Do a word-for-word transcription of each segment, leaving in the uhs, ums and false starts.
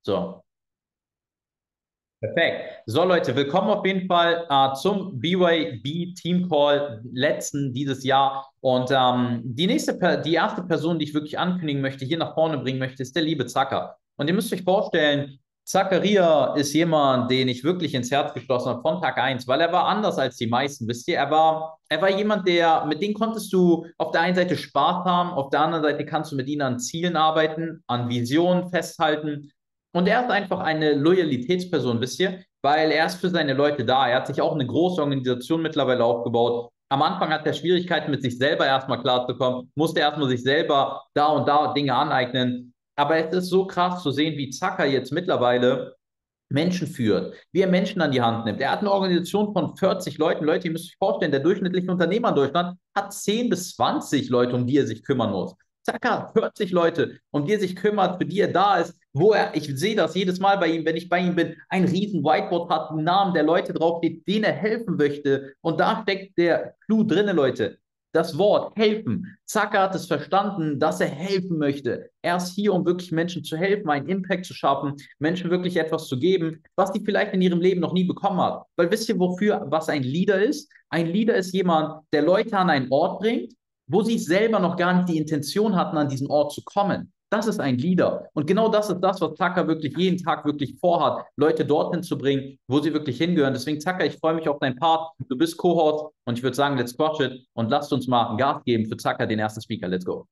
So, perfekt. So, Leute, willkommen auf jeden Fall äh, zum B Y B Team Call letzten dieses Jahr. Und ähm, die nächste, Per- die erste Person, die ich wirklich ankündigen möchte, hier nach vorne bringen möchte, ist der liebe Zacker. Und ihr müsst euch vorstellen, Zakaria ist jemand, den ich wirklich ins Herz geschlossen habe von Tag eins, weil er war anders als die meisten, wisst ihr? Er war, er war jemand, der, mit dem konntest du auf der einen Seite Spaß haben, auf der anderen Seite kannst du mit ihm an Zielen arbeiten, an Visionen festhalten. Und er ist einfach eine Loyalitätsperson, wisst ihr? Weil er ist für seine Leute da. Er hat sich auch eine große Organisation mittlerweile aufgebaut. Am Anfang hat er Schwierigkeiten mit sich selber erstmal klarzukommen, musste erstmal sich selber da und da Dinge aneignen. Aber es ist so krass zu sehen, wie Zacker jetzt mittlerweile Menschen führt, wie er Menschen an die Hand nimmt. Er hat eine Organisation von vierzig Leuten. Leute, ihr müsst euch vorstellen, der durchschnittliche Unternehmer in Deutschland hat zehn bis zwanzig Leute, um die er sich kümmern muss. Zacker, vierzig Leute, um die er sich kümmert, für die er da ist, wo er, ich sehe das jedes Mal bei ihm, wenn ich bei ihm bin, ein riesen Whiteboard hat, einen Namen der Leute draufsteht, denen er helfen möchte. Und da steckt der Clou drinne, Leute. Das Wort helfen. Zacker hat es verstanden, dass er helfen möchte. Er ist hier, um wirklich Menschen zu helfen, einen Impact zu schaffen, Menschen wirklich etwas zu geben, was die vielleicht in ihrem Leben noch nie bekommen hat. Weil wisst ihr, wofür, was ein Leader ist? Ein Leader ist jemand, der Leute an einen Ort bringt, wo sie selber noch gar nicht die Intention hatten, an diesen Ort zu kommen. Das ist ein Leader. Und genau das ist das, was Tucker wirklich jeden Tag wirklich vorhat, Leute dorthin zu bringen, wo sie wirklich hingehören. Deswegen, Tucker, ich freue mich auf deinen Part. Du bist Co-Host und ich würde sagen, let's squash it und lasst uns mal ein Gas geben für Tucker, den ersten Speaker. Let's go.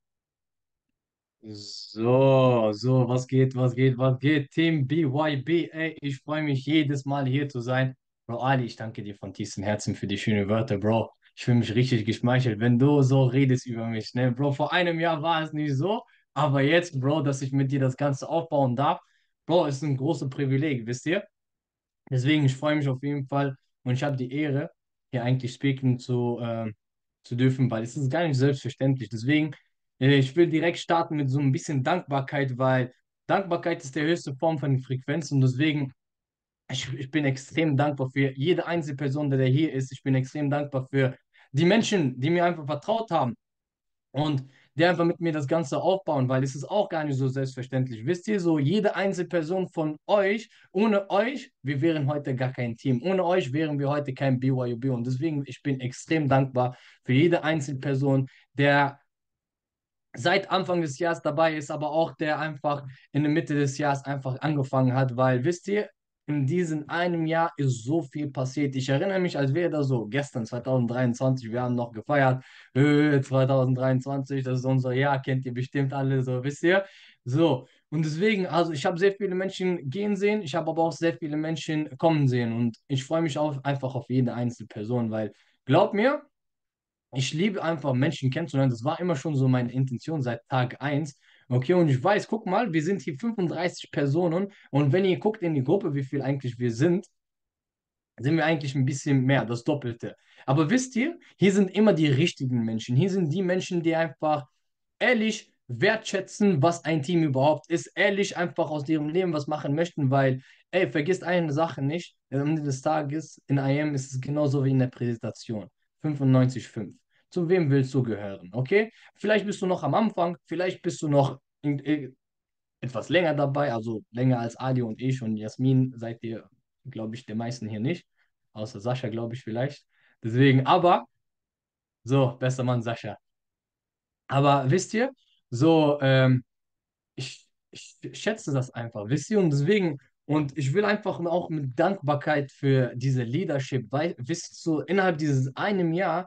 So, so, was geht, was geht, was geht? Team B Y B, ey, ich freue mich jedes Mal hier zu sein. Bro, Ali, ich danke dir von tiefstem Herzen für die schönen Wörter, Bro. Ich fühle mich richtig geschmeichelt, wenn du so redest über mich, ne? Bro, vor einem Jahr war es nicht so, aber jetzt, Bro, dass ich mit dir das Ganze aufbauen darf, Bro, ist ein großes Privileg, wisst ihr? Deswegen, ich freue mich auf jeden Fall und ich habe die Ehre, hier eigentlich speaken zu, ähm, zu dürfen, weil es ist gar nicht selbstverständlich. Deswegen, äh, ich will direkt starten mit so ein bisschen Dankbarkeit, weil Dankbarkeit ist die höchste Form von Frequenz und deswegen, ich, ich bin extrem dankbar für jede einzelne Person, der hier ist. Ich bin extrem dankbar für die Menschen, die mir einfach vertraut haben und die einfach mit mir das Ganze aufbauen, weil es ist auch gar nicht so selbstverständlich. Wisst ihr, so jede einzelne Person von euch, ohne euch, wir wären heute gar kein Team. Ohne euch wären wir heute kein B Y U B. Und deswegen, ich bin extrem dankbar für jede einzelne Person, der seit Anfang des Jahres dabei ist, aber auch der einfach in der Mitte des Jahres einfach angefangen hat, weil wisst ihr, in diesem einem Jahr ist so viel passiert. Ich erinnere mich, als wäre das so gestern, zwanzig dreiundzwanzig, wir haben noch gefeiert. Äh, zwanzig dreiundzwanzig, das ist unser Jahr, kennt ihr bestimmt alle, so wisst ihr. So, und deswegen, also ich habe sehr viele Menschen gehen sehen, ich habe aber auch sehr viele Menschen kommen sehen und ich freue mich auch einfach auf jede einzelne Person, weil glaub mir, ich liebe einfach Menschen kennenzulernen. Das war immer schon so meine Intention seit Tag eins. Okay, und ich weiß, guck mal, wir sind hier fünfunddreißig Personen und wenn ihr guckt in die Gruppe, wie viel eigentlich wir sind, sind wir eigentlich ein bisschen mehr, das Doppelte. Aber wisst ihr, hier sind immer die richtigen Menschen. Hier sind die Menschen, die einfach ehrlich wertschätzen, was ein Team überhaupt ist, ehrlich einfach aus ihrem Leben was machen möchten, weil, ey, vergisst eine Sache nicht, am Ende des Tages in I M ist es genauso wie in der Präsentation. fünfundneunzig Komma fünf. Zu wem willst du gehören, okay? Vielleicht bist du noch am Anfang, vielleicht bist du noch in, in, etwas länger dabei, also länger als Ali und ich und Jasmin seid ihr, glaube ich, der meisten hier nicht. Außer Sascha, glaube ich, vielleicht. Deswegen, aber, so, bester Mann Sascha. Aber wisst ihr, so, ähm, ich, ich schätze das einfach, wisst ihr? Und deswegen, und ich will einfach auch mit Dankbarkeit für diese Leadership, weil, wisst ihr, so innerhalb dieses einem Jahr,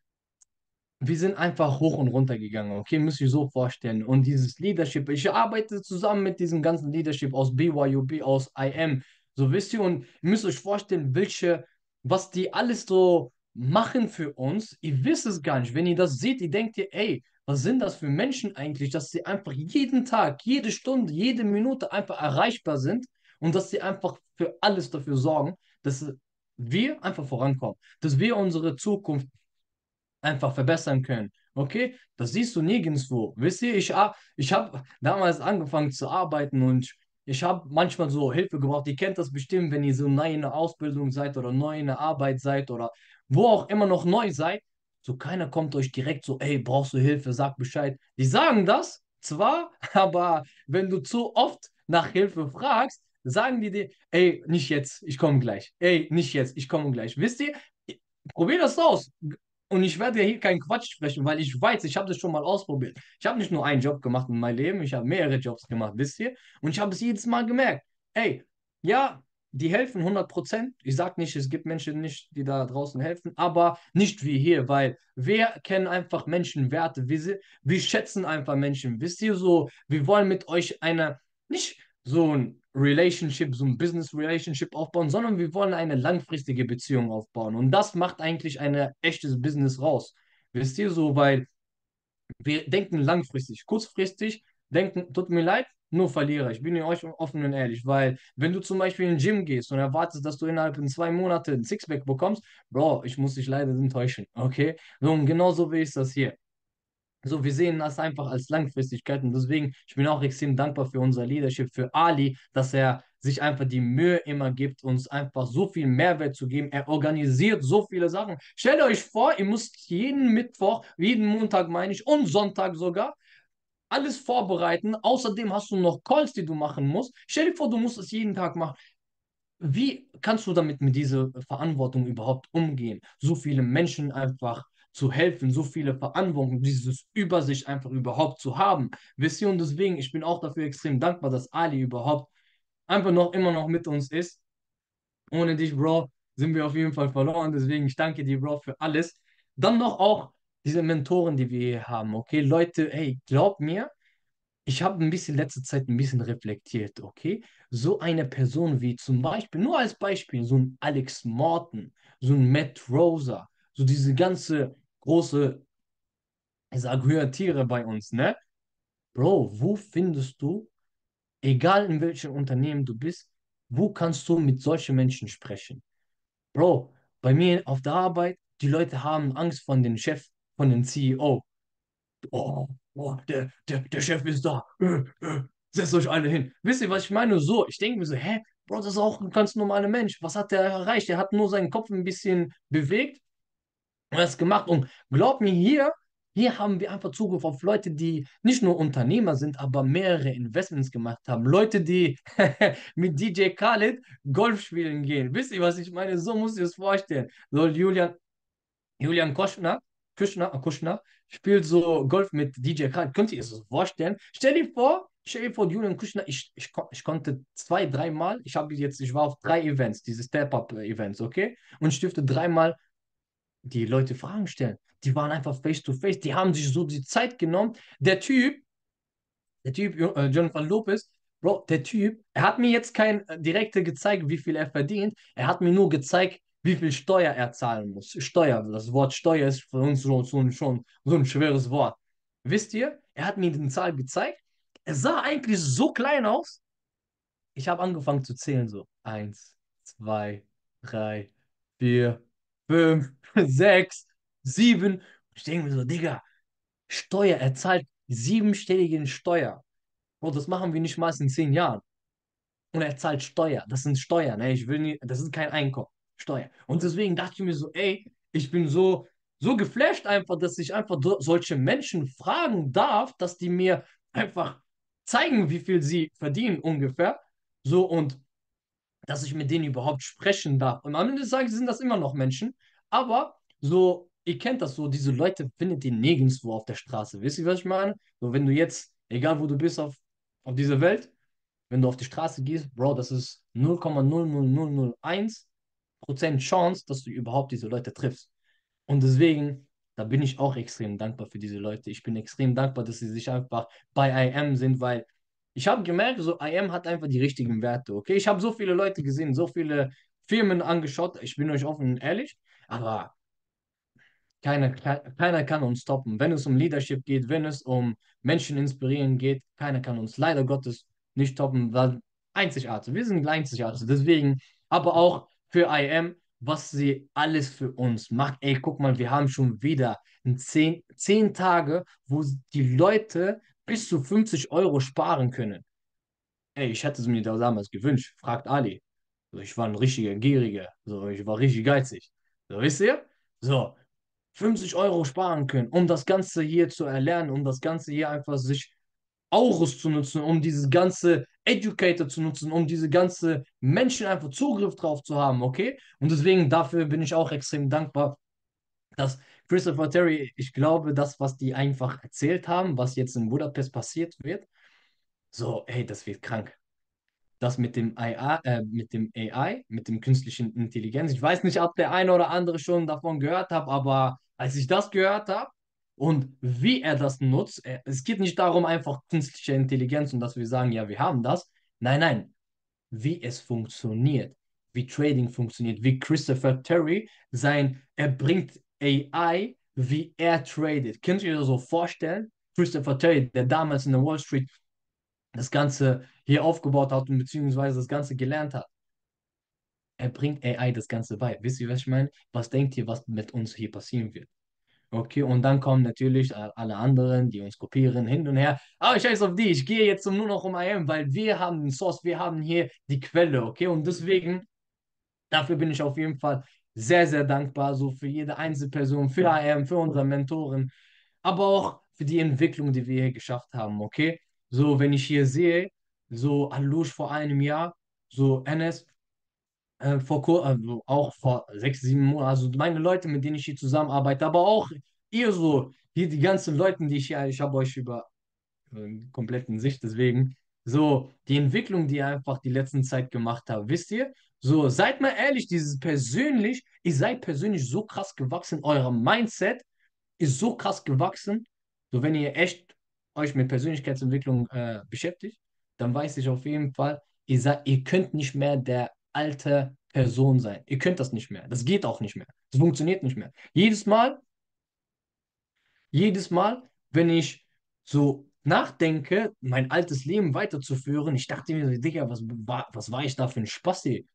wir sind einfach hoch und runter gegangen, okay? Müsst ihr so vorstellen. Und dieses Leadership, ich arbeite zusammen mit diesem ganzen Leadership aus B Y U B, aus I M, so wisst ihr, und ihr müsst euch vorstellen, welche, was die alles so machen für uns. Ihr wisst es gar nicht. Wenn ihr das seht, ihr denkt ihr, ey, was sind das für Menschen eigentlich, dass sie einfach jeden Tag, jede Stunde, jede Minute einfach erreichbar sind und dass sie einfach für alles dafür sorgen, dass wir einfach vorankommen, dass wir unsere Zukunft einfach verbessern können. Okay, das siehst du nirgendwo. Wisst ihr, ich, ar- ich habe damals angefangen zu arbeiten und ich habe manchmal so Hilfe gebraucht. Ihr kennt das bestimmt, wenn ihr so neu in der Ausbildung seid oder neu in der Arbeit seid oder wo auch immer noch neu seid. So keiner kommt euch direkt so, ey, brauchst du Hilfe, sag Bescheid. Die sagen das zwar, aber wenn du zu oft nach Hilfe fragst, sagen die dir, ey, nicht jetzt, ich komme gleich. Ey, nicht jetzt, ich komme gleich. Wisst ihr, probier das aus. Und ich werde ja hier keinen Quatsch sprechen, weil ich weiß, ich habe das schon mal ausprobiert. Ich habe nicht nur einen Job gemacht in meinem Leben, ich habe mehrere Jobs gemacht, wisst ihr? Und ich habe es jedes Mal gemerkt. Ey, ja, die helfen hundert Prozent. Ich sage nicht, es gibt Menschen nicht, die da draußen helfen, aber nicht wie hier, weil wir kennen einfach Menschenwerte. Wir, se- wir schätzen einfach Menschen. Wisst ihr so, wir wollen mit euch eine, nicht so ein Relationship, so ein Business Relationship aufbauen, sondern wir wollen eine langfristige Beziehung aufbauen. Und das macht eigentlich ein echtes Business raus. Wisst ihr so, weil wir denken langfristig, kurzfristig denken, tut mir leid, nur Verlierer. Ich bin ja euch offen und ehrlich, weil wenn du zum Beispiel in den Gym gehst und erwartest, dass du innerhalb von zwei Monaten ein Sixpack bekommst, Bro, ich muss dich leider enttäuschen, okay? So, und genauso wie ist das hier. So, wir sehen das einfach als Langfristigkeit und deswegen, ich bin auch extrem dankbar für unser Leadership, für Ali, dass er sich einfach die Mühe immer gibt, uns einfach so viel Mehrwert zu geben. Er organisiert so viele Sachen. Stellt euch vor, ihr müsst jeden Mittwoch, jeden Montag meine ich und Sonntag sogar alles vorbereiten. Außerdem hast du noch Calls, die du machen musst. Stell dir vor, du musst es jeden Tag machen. Wie kannst du damit mit dieser Verantwortung überhaupt umgehen? So viele Menschen einfach zu helfen, so viele Verantwortung, dieses Übersicht einfach überhaupt zu haben. Wisst ihr, und deswegen, ich bin auch dafür extrem dankbar, dass Ali überhaupt einfach noch immer noch mit uns ist. Ohne dich, Bro, sind wir auf jeden Fall verloren. Deswegen, ich danke dir, Bro, für alles. Dann noch auch diese Mentoren, die wir hier haben. Okay, Leute, hey, glaub mir, ich habe ein bisschen letzte Zeit ein bisschen reflektiert, okay? So eine Person wie zum Beispiel, nur als Beispiel, so ein Alex Morton, so ein Matt Rosa, so diese ganze große, ich sag höher Tiere bei uns, ne? Bro, wo findest du, egal in welchem Unternehmen du bist, wo kannst du mit solchen Menschen sprechen? Bro, bei mir auf der Arbeit, die Leute haben Angst von dem Chef, von dem C E O. Oh, oh der, der, der Chef ist da. Äh, äh, setzt euch alle hin. Wisst ihr, was ich meine? So, ich denke mir so, hä, Bro, das ist auch ein ganz normaler Mensch. Was hat der erreicht? Der hat nur seinen Kopf ein bisschen bewegt und das gemacht. Und glaub mir, hier, hier haben wir einfach Zugriff auf Leute, die nicht nur Unternehmer sind, aber mehrere Investments gemacht haben. Leute, die mit D J Khaled Golf spielen gehen. Wisst ihr, was ich meine? So muss ich es vorstellen. So, Julian, Julian Koschner, Kuschner, Kuschner spielt so Golf mit D J Khaled. Könnt ihr es so vorstellen? Stell dir vor, stell dir vor, Julian Kuschner, ich, ich, kon- ich konnte zwei, dreimal, ich habe jetzt, ich war auf drei Events, diese Step-Up-Events, okay? Und ich durfte dreimal die Leute Fragen stellen. Die waren einfach face to face, die haben sich so die Zeit genommen. Der Typ, der Typ, äh, Jonathan Lopez, Bro, der Typ, er hat mir jetzt kein äh, direkte gezeigt, wie viel er verdient. Er hat mir nur gezeigt, wie viel Steuer er zahlen muss. Steuer, das Wort Steuer ist für uns so, so, ein- schon so ein schweres Wort. Wisst ihr, er hat mir die Zahl gezeigt. Er sah eigentlich so klein aus. Ich habe angefangen zu zählen, so. Eins, zwei, drei, vier, fünf, sechs, sieben. Ich denke mir so, Digga, Steuer, er zahlt siebenstelligen Steuer. Bro, das machen wir nicht mal in zehn Jahren. Und er zahlt Steuer. Das sind Steuern. Ey. Ich will nie, das ist kein Einkommen. Steuer. Und deswegen dachte ich mir so, ey, ich bin so, so geflasht einfach, dass ich einfach do- solche Menschen fragen darf, dass die mir einfach zeigen, wie viel sie verdienen ungefähr. So und dass ich mit denen überhaupt sprechen darf. Und am Ende des Tages sind das immer noch Menschen. Aber so, ihr kennt das so, diese Leute findet ihr nirgendwo auf der Straße. Wisst ihr, was ich meine? So, wenn du jetzt, egal wo du bist auf, auf dieser Welt, wenn du auf die Straße gehst, Bro, das ist null Komma null null null null eins Prozent Chance, dass du überhaupt diese Leute triffst. Und deswegen, da bin ich auch extrem dankbar für diese Leute. Ich bin extrem dankbar, dass sie sich einfach bei I M sind, weil ich habe gemerkt, so I M hat einfach die richtigen Werte. Okay, ich habe so viele Leute gesehen, so viele Firmen angeschaut. Ich bin euch offen und ehrlich, aber keiner, keiner kann uns stoppen. Wenn es um Leadership geht, wenn es um Menschen inspirieren geht, keiner kann uns leider Gottes nicht stoppen, weil einzigartig. Wir sind einzigartig. Deswegen, aber auch für I M, was sie alles für uns macht. Ey, guck mal, wir haben schon wieder in zehn, zehn Tage, wo die Leute bis zu fünfzig Euro sparen können. Ey, ich hätte es mir da damals gewünscht. Fragt Ali. So, ich war ein richtiger Gieriger. So, ich war richtig geizig. So, wisst ihr? So, fünfzig Euro sparen können, um das Ganze hier zu erlernen, um das Ganze hier einfach sich Aurus zu nutzen, um dieses ganze Educator zu nutzen, um diese ganze Menschen einfach Zugriff drauf zu haben, okay? Und deswegen dafür bin ich auch extrem dankbar, dass Christopher Terry, ich glaube, das, was die einfach erzählt haben, was jetzt in Budapest passiert wird, so, ey, das wird krank. Das mit dem A I, äh, mit dem A I, mit dem künstlichen Intelligenz. Ich weiß nicht, ob der eine oder andere schon davon gehört hat, aber als ich das gehört habe und wie er das nutzt, äh, es geht nicht darum, einfach künstliche Intelligenz und dass wir sagen, ja, wir haben das. Nein, nein, wie es funktioniert, wie Trading funktioniert, wie Christopher Terry sein, er bringt A I, wie er tradet. Könnt ihr euch das so vorstellen? Christopher Terry, der damals in der Wall Street das Ganze hier aufgebaut hat und beziehungsweise das Ganze gelernt hat. Er bringt A I das Ganze bei. Wisst ihr, was ich meine? Was denkt ihr, was mit uns hier passieren wird? Okay, und dann kommen natürlich alle anderen, die uns kopieren, hin und her. Aber ich scheiß auf die, ich gehe jetzt nur noch um I M, weil wir haben den Source, wir haben hier die Quelle, okay? Und deswegen, dafür bin ich auf jeden Fall sehr, sehr dankbar, so für jede Einzelperson, für I M, für unsere Mentoren, aber auch für die Entwicklung, die wir hier geschafft haben, okay? So, wenn ich hier sehe, so Alush vor einem Jahr, so Enes, äh, vor kur also auch vor sechs, sieben Monaten, also meine Leute, mit denen ich hier zusammenarbeite, aber auch ihr so, hier die ganzen Leute, die ich hier, ich habe euch über äh, kompletten Sicht, deswegen, so die Entwicklung, die ihr einfach die letzten Zeit gemacht habt, wisst ihr? So, seid mal ehrlich, dieses persönlich, ihr seid persönlich so krass gewachsen, euer Mindset ist so krass gewachsen, so wenn ihr echt euch mit Persönlichkeitsentwicklung äh, beschäftigt, dann weiß ich auf jeden Fall, ihr seid, ihr könnt nicht mehr der alte Person sein. Ihr könnt das nicht mehr. Das geht auch nicht mehr. Das funktioniert nicht mehr. Jedes Mal, jedes Mal, wenn ich so nachdenke, mein altes Leben weiterzuführen, ich dachte mir, so, Digga, was war, was war ich da für ein Spasti?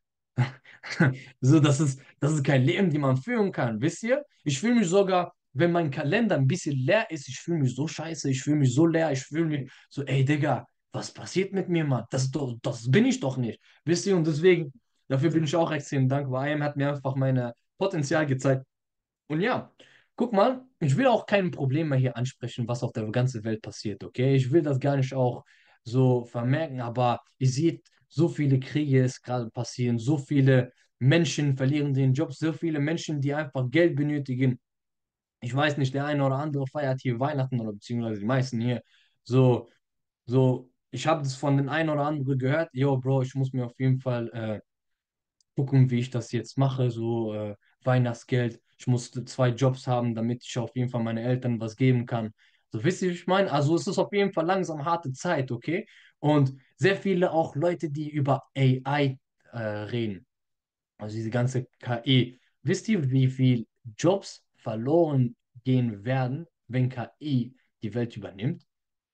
So, das ist, das ist kein Leben, den man führen kann, wisst ihr? Ich fühle mich sogar, wenn mein Kalender ein bisschen leer ist, ich fühle mich so scheiße, ich fühle mich so leer, ich fühle mich so, ey Digga, was passiert mit mir, Mann? Das, ist doch- das bin ich doch nicht, wisst ihr? Und deswegen, dafür bin ich auch extrem dankbar. I M hat mir einfach mein Potenzial gezeigt. Und ja, guck mal, ich will auch kein Problem mehr hier ansprechen, was auf der ganzen Welt passiert, okay? Ich will das gar nicht auch so vermerken, aber ihr seht, so viele Kriege ist gerade passieren, so viele Menschen verlieren den Job, so viele Menschen, die einfach Geld benötigen. Ich weiß nicht, der eine oder andere feiert hier Weihnachten oder beziehungsweise die meisten hier. So, so, ich habe das von den einen oder anderen gehört. Yo, Bro, ich muss mir auf jeden Fall äh, gucken, wie ich das jetzt mache, so äh, Weihnachtsgeld. Ich musste zwei Jobs haben, damit ich auf jeden Fall meinen Eltern was geben kann. So, wisst ihr, wie ich meine? Also es ist auf jeden Fall langsam harte Zeit, okay? Und sehr viele auch Leute, die über A I äh, reden, also diese ganze K I. Wisst ihr, wie viel Jobs verloren gehen werden, wenn K I die Welt übernimmt?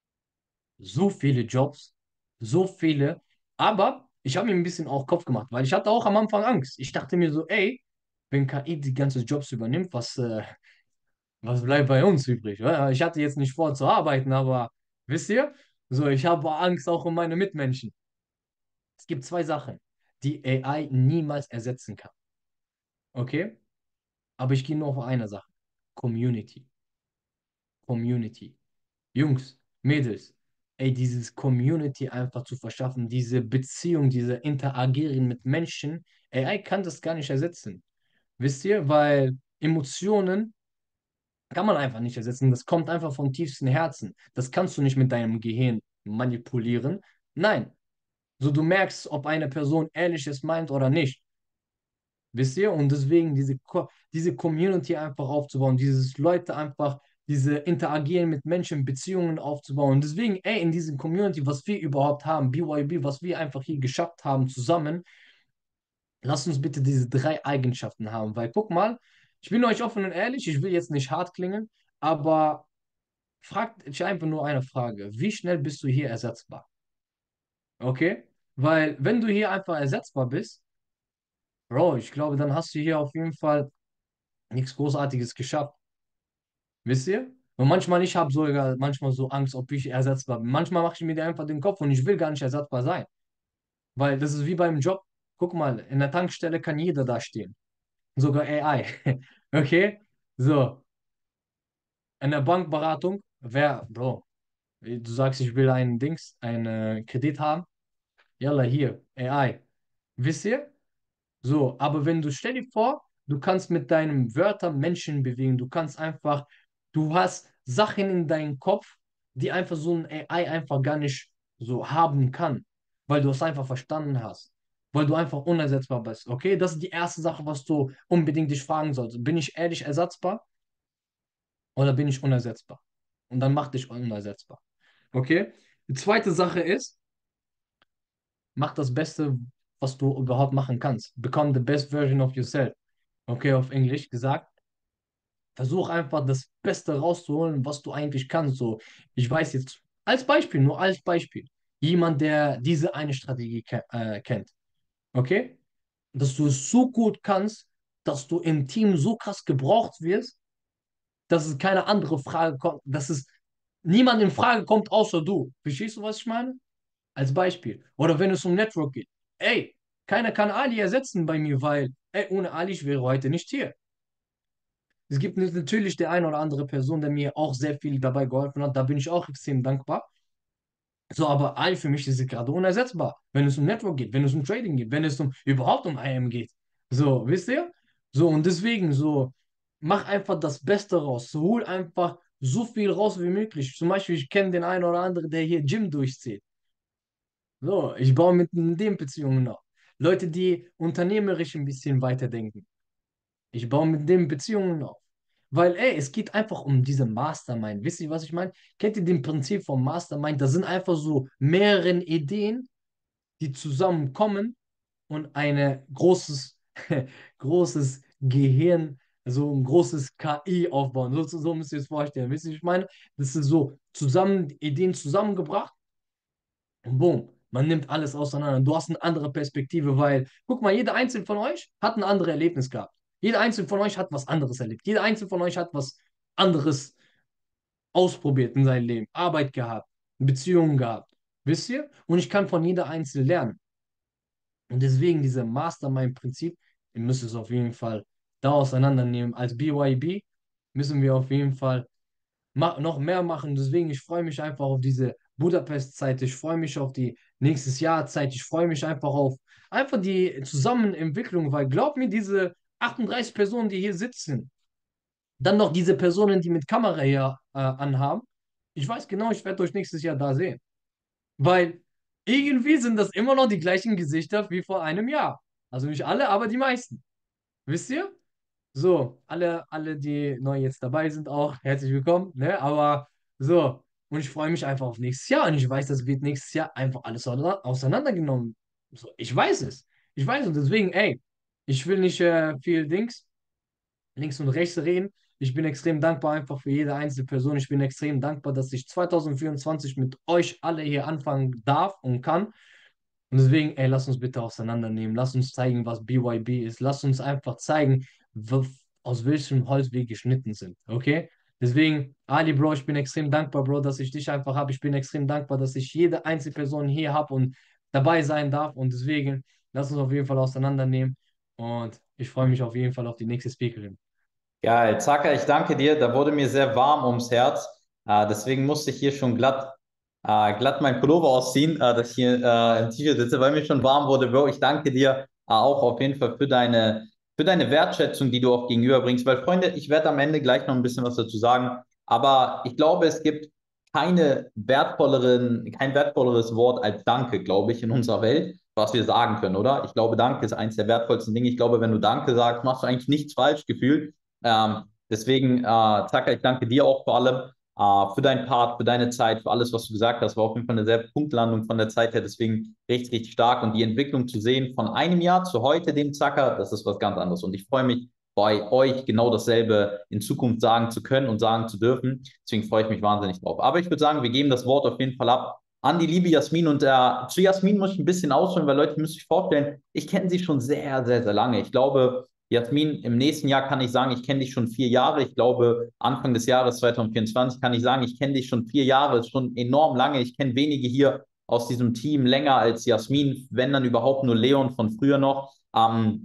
So viele Jobs, so viele. Aber ich habe mir ein bisschen auch Kopf gemacht, weil ich hatte auch am Anfang Angst. Ich dachte mir so, ey, wenn K I die ganzen Jobs übernimmt, was, äh, was bleibt bei uns übrig? Ja, ich hatte jetzt nicht vor zu arbeiten, aber wisst ihr, so ich habe Angst auch um meine Mitmenschen. Es gibt zwei Sachen, die A I niemals ersetzen kann. Okay? Aber ich gehe nur auf eine Sache. Community. Community. Jungs, Mädels, ey, dieses Community einfach zu verschaffen, diese Beziehung, diese Interagieren mit Menschen, A I kann das gar nicht ersetzen. Wisst ihr? Weil Emotionen kann man einfach nicht ersetzen. Das kommt einfach vom tiefsten Herzen. Das kannst du nicht mit deinem Gehirn manipulieren. Nein. So du merkst, ob eine Person Ehrliches meint oder nicht. Wisst ihr? Und deswegen diese, Co- diese Community einfach aufzubauen, dieses Leute einfach, diese Interagieren mit Menschen, Beziehungen aufzubauen. Und deswegen, ey, in diesem Community, was wir überhaupt haben, B Y B, was wir einfach hier geschafft haben zusammen, lasst uns bitte diese drei Eigenschaften haben. Weil guck mal, ich bin euch offen und ehrlich, ich will jetzt nicht hart klingen, aber fragt ich einfach nur eine Frage. Wie schnell bist du hier ersetzbar? Okay? Weil wenn du hier einfach ersetzbar bist, Bro, ich glaube, dann hast du hier auf jeden Fall nichts Großartiges geschafft. Wisst ihr? Und manchmal, ich habe sogar manchmal so Angst, ob ich ersetzbar bin. Manchmal mache ich mir einfach den Kopf und ich will gar nicht ersetzbar sein. Weil das ist wie beim Job. Guck mal, in der Tankstelle kann jeder da stehen. Sogar A I. Okay? So, in der Bankberatung, wer, Bro. Du sagst, ich will einen Dings, einen Kredit haben. Yalla, hier, A I. Wisst ihr? So, aber wenn du, stell dir vor, du kannst mit deinen Wörtern Menschen bewegen, du kannst einfach, du hast Sachen in deinem Kopf, die einfach so ein A I einfach gar nicht so haben kann, weil du es einfach verstanden hast, weil du einfach unersetzbar bist. Okay, das ist die erste Sache, was du unbedingt dich fragen solltest. Bin ich ehrlich ersatzbar oder bin ich unersetzbar? Und dann mach dich unersetzbar. Okay? Die zweite Sache ist, mach das Beste, was du überhaupt machen kannst. Become the best version of yourself. Okay, auf Englisch gesagt. Versuch einfach das Beste rauszuholen, was du eigentlich kannst. So, ich weiß jetzt, als Beispiel, nur als Beispiel, jemand, der diese eine Strategie ke äh, kennt. Okay? Dass du es so gut kannst, dass du im Team so krass gebraucht wirst, dass es keine andere Frage kommt, dass es niemand in Frage kommt außer du. Verstehst du, was ich meine? Als Beispiel. Oder wenn es um Network geht. Ey, keiner kann Ali ersetzen bei mir, weil, ey, ohne Ali, ich wäre heute nicht hier. Es gibt natürlich die eine oder andere Person, der mir auch sehr viel dabei geholfen hat. Da bin ich auch extrem dankbar. So, aber Ali für mich ist gerade unersetzbar. Wenn es um Network geht, wenn es um Trading geht, wenn es um überhaupt um I M geht. So, wisst ihr? So, und deswegen, so, mach einfach das Beste raus. So, hol einfach so viel raus wie möglich. Zum Beispiel, ich kenne den einen oder anderen, der hier Gym durchzieht. So, ich baue mit den Beziehungen auf. Leute, die unternehmerisch ein bisschen weiterdenken. Ich baue mit dem Beziehungen auf. Weil, ey, es geht einfach um diese Mastermind. Wisst ihr, was ich meine? Kennt ihr den Prinzip vom Mastermind? Das sind einfach so mehrere Ideen, die zusammenkommen und ein großes, großes Gehirn, so ein großes K I aufbauen. So, so müsst ihr es vorstellen. Wisst ihr, was ich meine? Das ist so zusammen, Ideen zusammengebracht und boom, man nimmt alles auseinander. Du hast eine andere Perspektive, weil, guck mal, jeder Einzelne von euch hat ein anderes Erlebnis gehabt. Jeder Einzelne von euch hat was anderes erlebt. Jeder Einzelne von euch hat was anderes ausprobiert in seinem Leben. Arbeit gehabt, Beziehungen gehabt. Wisst ihr? Und ich kann von jeder Einzelnen lernen. Und deswegen dieses Mastermind-Prinzip, ihr müsst es auf jeden Fall da auseinandernehmen. Als B Y B müssen wir auf jeden Fall ma noch mehr machen. Deswegen, ich freue mich einfach auf diese Budapest-Zeit. Ich freue mich auf die nächstes Jahr-Zeit. Ich freue mich einfach auf einfach die Zusammenentwicklung, weil glaub mir, diese achtunddreißig Personen, die hier sitzen, dann noch diese Personen, die mit Kamera hier äh, anhaben. Ich weiß genau, ich werde euch nächstes Jahr da sehen. Weil irgendwie sind das immer noch die gleichen Gesichter wie vor einem Jahr. Also nicht alle, aber die meisten. Wisst ihr? So, alle, alle, die neu jetzt dabei sind, auch herzlich willkommen. Ne? Aber so, und ich freue mich einfach auf nächstes Jahr. Und ich weiß, das wird nächstes Jahr einfach alles auseinandergenommen. So, ich weiß es. Ich weiß und deswegen, ey, ich will nicht äh, viel Dings links und rechts reden. Ich bin extrem dankbar einfach für jede einzelne Person. Ich bin extrem dankbar, dass ich zwanzig vierundzwanzig mit euch alle hier anfangen darf und kann. Und deswegen, ey, lass uns bitte auseinandernehmen. Lass uns zeigen, was B Y B ist. Lass uns einfach zeigen, aus welchem Holz wir geschnitten sind. Okay? Deswegen, Ali, Bro, ich bin extrem dankbar, Bro, dass ich dich einfach habe. Ich bin extrem dankbar, dass ich jede einzelne Person hier habe und dabei sein darf. Und deswegen, lass uns auf jeden Fall auseinandernehmen. Und ich freue mich auf jeden Fall auf die nächste Speakerin. Geil, Zaka, ich danke dir. Da wurde mir sehr warm ums Herz. Äh, deswegen musste ich hier schon glatt, äh, glatt mein Pullover ausziehen, äh, dass ich hier äh, im T-Shirt sitze, weil mir schon warm wurde, Bro. Ich danke dir äh, auch auf jeden Fall für deine, für deine Wertschätzung, die du auch gegenüberbringst. Weil, Freunde, ich werde am Ende gleich noch ein bisschen was dazu sagen. Aber ich glaube, es gibt keine wertvolleren, kein wertvolleres Wort als Danke, glaube ich, in unserer Welt, was wir sagen können, oder? Ich glaube, Danke ist eines der wertvollsten Dinge. Ich glaube, wenn du Danke sagst, machst du eigentlich nichts falsch gefühlt. Ähm, deswegen, äh, Zaka, ich danke dir auch vor allem äh, für deinen Part, für deine Zeit, für alles, was du gesagt hast. War auf jeden Fall eine sehr Punktlandung von der Zeit her. Deswegen richtig, richtig stark. Und die Entwicklung zu sehen von einem Jahr zu heute, dem Zaka, das ist was ganz anderes. Und ich freue mich, bei euch genau dasselbe in Zukunft sagen zu können und sagen zu dürfen. Deswegen freue ich mich wahnsinnig drauf. Aber ich würde sagen, wir geben das Wort auf jeden Fall ab an die liebe Jasmin. Und äh, zu Jasmin muss ich ein bisschen ausholen, weil Leute müssen sich vorstellen, ich kenne sie schon sehr, sehr, sehr lange. Ich glaube, Jasmin, im nächsten Jahr kann ich sagen, ich kenne dich schon vier Jahre. Ich glaube, Anfang des Jahres zwanzig vierundzwanzig kann ich sagen, ich kenne dich schon vier Jahre. Das ist schon enorm lange. Ich kenne wenige hier aus diesem Team länger als Jasmin, wenn dann überhaupt nur Leon von früher noch. Ähm,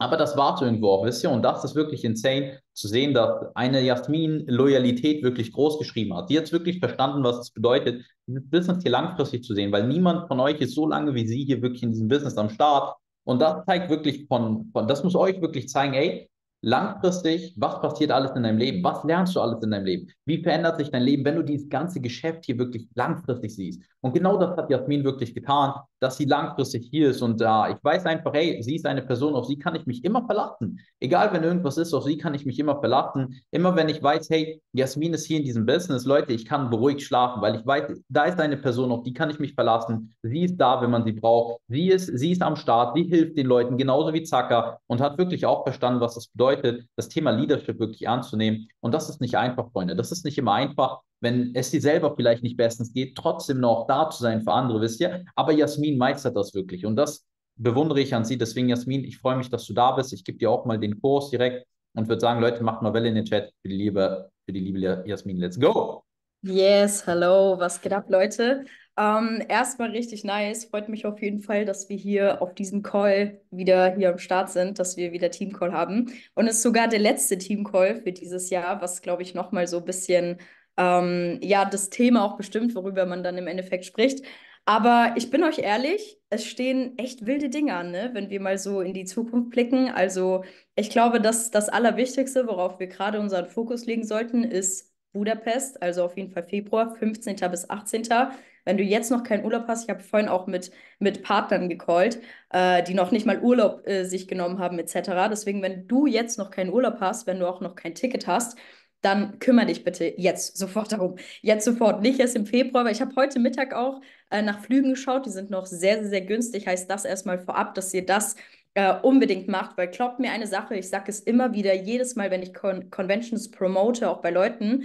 Aber das war es irgendwo auch, wisst ihr? Und das ist wirklich insane zu sehen, dass eine Jasmin Loyalität wirklich groß geschrieben hat. Die hat wirklich verstanden, was es bedeutet, dieses Business hier langfristig zu sehen, weil niemand von euch ist so lange wie sie hier wirklich in diesem Business am Start. Und das zeigt wirklich von, von das muss euch wirklich zeigen, ey, langfristig, was passiert alles in deinem Leben? Was lernst du alles in deinem Leben? Wie verändert sich dein Leben, wenn du dieses ganze Geschäft hier wirklich langfristig siehst? Und genau das hat Jasmin wirklich getan, dass sie langfristig hier ist. Und äh, ich weiß einfach, hey, sie ist eine Person, auf sie kann ich mich immer verlassen. Egal, wenn irgendwas ist, auf sie kann ich mich immer verlassen. Immer wenn ich weiß, hey, Jasmin ist hier in diesem Business, Leute, ich kann beruhigt schlafen, weil ich weiß, da ist eine Person, auf die kann ich mich verlassen. Sie ist da, wenn man sie braucht. Sie ist, sie ist am Start, sie hilft den Leuten, genauso wie Zacker und hat wirklich auch verstanden, was das bedeutet, das Thema Leadership wirklich ernst zu nehmen. Und das ist nicht einfach, Freunde. Das ist nicht immer einfach, wenn es dir selber vielleicht nicht bestens geht, trotzdem noch da zu sein für andere, wisst ihr? Aber Jasmin meistert das wirklich und das bewundere ich an sie. Deswegen, Jasmin, ich freue mich, dass du da bist. Ich gebe dir auch mal den Kurs direkt und würde sagen, Leute, macht mal Welle in den Chat für die liebe, für die liebe Jasmin. Let's go! Yes, hello, was geht ab, Leute? Ähm, erstmal richtig nice. Freut mich auf jeden Fall, dass wir hier auf diesem Call wieder hier am Start sind, dass wir wieder Teamcall haben. Und es ist sogar der letzte Teamcall für dieses Jahr, was, glaube ich, nochmal so ein bisschen, ähm, ja, das Thema auch bestimmt, worüber man dann im Endeffekt spricht. Aber ich bin euch ehrlich, es stehen echt wilde Dinge an, ne? Wenn wir mal so in die Zukunft blicken. Also, ich glaube, dass das Allerwichtigste, worauf wir gerade unseren Fokus legen sollten, ist Budapest, also auf jeden Fall Februar, fünfzehnten bis achtzehnten. Wenn du jetzt noch keinen Urlaub hast, ich habe vorhin auch mit, mit Partnern gecallt, äh, die noch nicht mal Urlaub äh, sich genommen haben, et cetera. Deswegen, wenn du jetzt noch keinen Urlaub hast, wenn du auch noch kein Ticket hast, dann kümmere dich bitte jetzt sofort darum. Jetzt sofort, nicht erst im Februar, weil ich habe heute Mittag auch äh, nach Flügen geschaut, die sind noch sehr, sehr, sehr günstig. Heißt das erstmal vorab, dass ihr das äh, unbedingt macht, weil glaubt mir eine Sache, ich sage es immer wieder, jedes Mal, wenn ich Con Conventions promote, auch bei Leuten,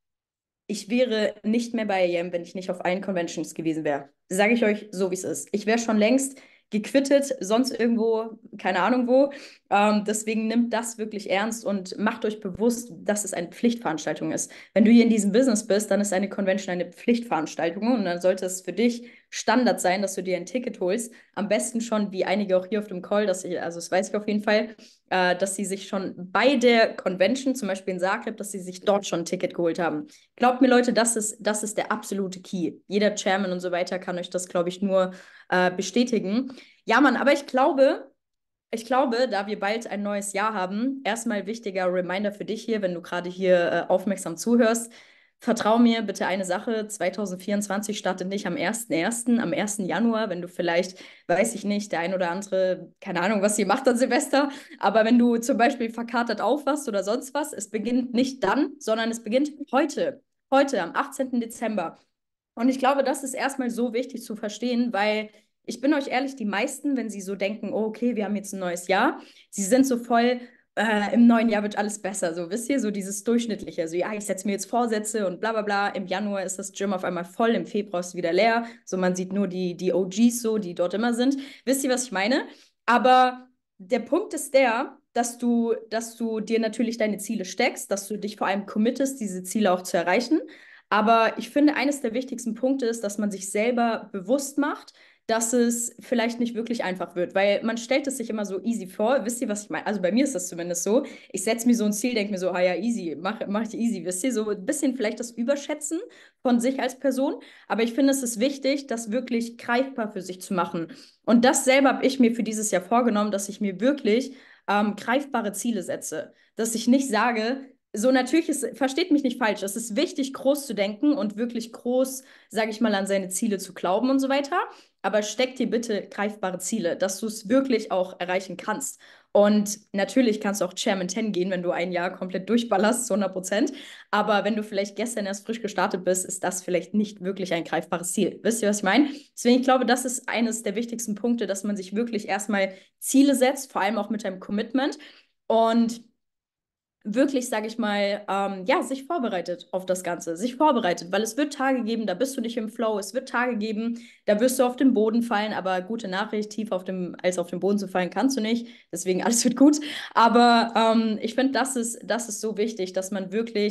ich wäre nicht mehr bei A M, wenn ich nicht auf allen Conventions gewesen wäre. Sage ich euch so, wie es ist. Ich wäre schon längst gequittet, sonst irgendwo, keine Ahnung wo. Ähm, deswegen nimmt das wirklich ernst und macht euch bewusst, dass es eine Pflichtveranstaltung ist. Wenn du hier in diesem Business bist, dann ist eine Convention eine Pflichtveranstaltung und dann sollte es für dich Standard sein, dass du dir ein Ticket holst. Am besten schon, wie einige auch hier auf dem Call, dass ich, also das weiß ich auf jeden Fall, äh, dass sie sich schon bei der Convention, zum Beispiel in Zagreb, dass sie sich dort schon ein Ticket geholt haben. Glaubt mir, Leute, das ist, das ist der absolute Key. Jeder Chairman und so weiter kann euch das, glaube ich, nur äh, bestätigen. Ja, Mann, aber ich glaube, ich glaube, da wir bald ein neues Jahr haben, erstmal wichtiger Reminder für dich hier, wenn du gerade hier äh, aufmerksam zuhörst. Vertrau mir bitte eine Sache, zwanzig vierundzwanzig startet nicht am ersten ersten, am ersten Januar, wenn du vielleicht, weiß ich nicht, der ein oder andere, keine Ahnung, was ihr macht an Silvester, aber wenn du zum Beispiel verkatert aufwachst oder sonst was, es beginnt nicht dann, sondern es beginnt heute, heute am achtzehnten Dezember. Und ich glaube, das ist erstmal so wichtig zu verstehen, weil ich bin euch ehrlich, die meisten, wenn sie so denken, oh, okay, wir haben jetzt ein neues Jahr, sie sind so voll, äh, im neuen Jahr wird alles besser. So, wisst ihr, so dieses Durchschnittliche. So, ja, ich setze mir jetzt Vorsätze und bla bla bla. Im Januar ist das Gym auf einmal voll, im Februar ist es wieder leer. So, man sieht nur die, die O Gs so, die dort immer sind. Wisst ihr, was ich meine? Aber der Punkt ist der, dass du, dass du dir natürlich deine Ziele steckst, dass du dich vor allem committest, diese Ziele auch zu erreichen. Aber ich finde, eines der wichtigsten Punkte ist, dass man sich selber bewusst macht, dass es vielleicht nicht wirklich einfach wird, weil man stellt es sich immer so easy vor. Wisst ihr, was ich meine? Also bei mir ist das zumindest so. Ich setze mir so ein Ziel, denke mir so, ah ja, easy, mach, mach ich easy. Wisst ihr, so ein bisschen vielleicht das Überschätzen von sich als Person. Aber ich finde, es ist wichtig, das wirklich greifbar für sich zu machen. Und das selber habe ich mir für dieses Jahr vorgenommen, dass ich mir wirklich ähm, greifbare Ziele setze. Dass ich nicht sage, so natürlich ist, versteht mich nicht falsch, es ist wichtig, groß zu denken und wirklich groß, sage ich mal, an seine Ziele zu glauben und so weiter. Aber steck dir bitte greifbare Ziele, dass du es wirklich auch erreichen kannst. Und natürlich kannst du auch Chairman zehn gehen, wenn du ein Jahr komplett durchballerst, zu hundert Prozent. Aber wenn du vielleicht gestern erst frisch gestartet bist, ist das vielleicht nicht wirklich ein greifbares Ziel. Wisst ihr, was ich meine? Deswegen, ich glaube, das ist eines der wichtigsten Punkte, dass man sich wirklich erstmal Ziele setzt, vor allem auch mit einem Commitment. Und wirklich, sage ich mal, ähm, ja, sich vorbereitet auf das Ganze, sich vorbereitet, weil es wird Tage geben, da bist du nicht im Flow, es wird Tage geben, da wirst du auf den Boden fallen, aber gute Nachricht, tief auf dem, als auf den Boden zu fallen, kannst du nicht, deswegen alles wird gut, aber ähm, ich finde, das ist, das ist so wichtig, dass man wirklich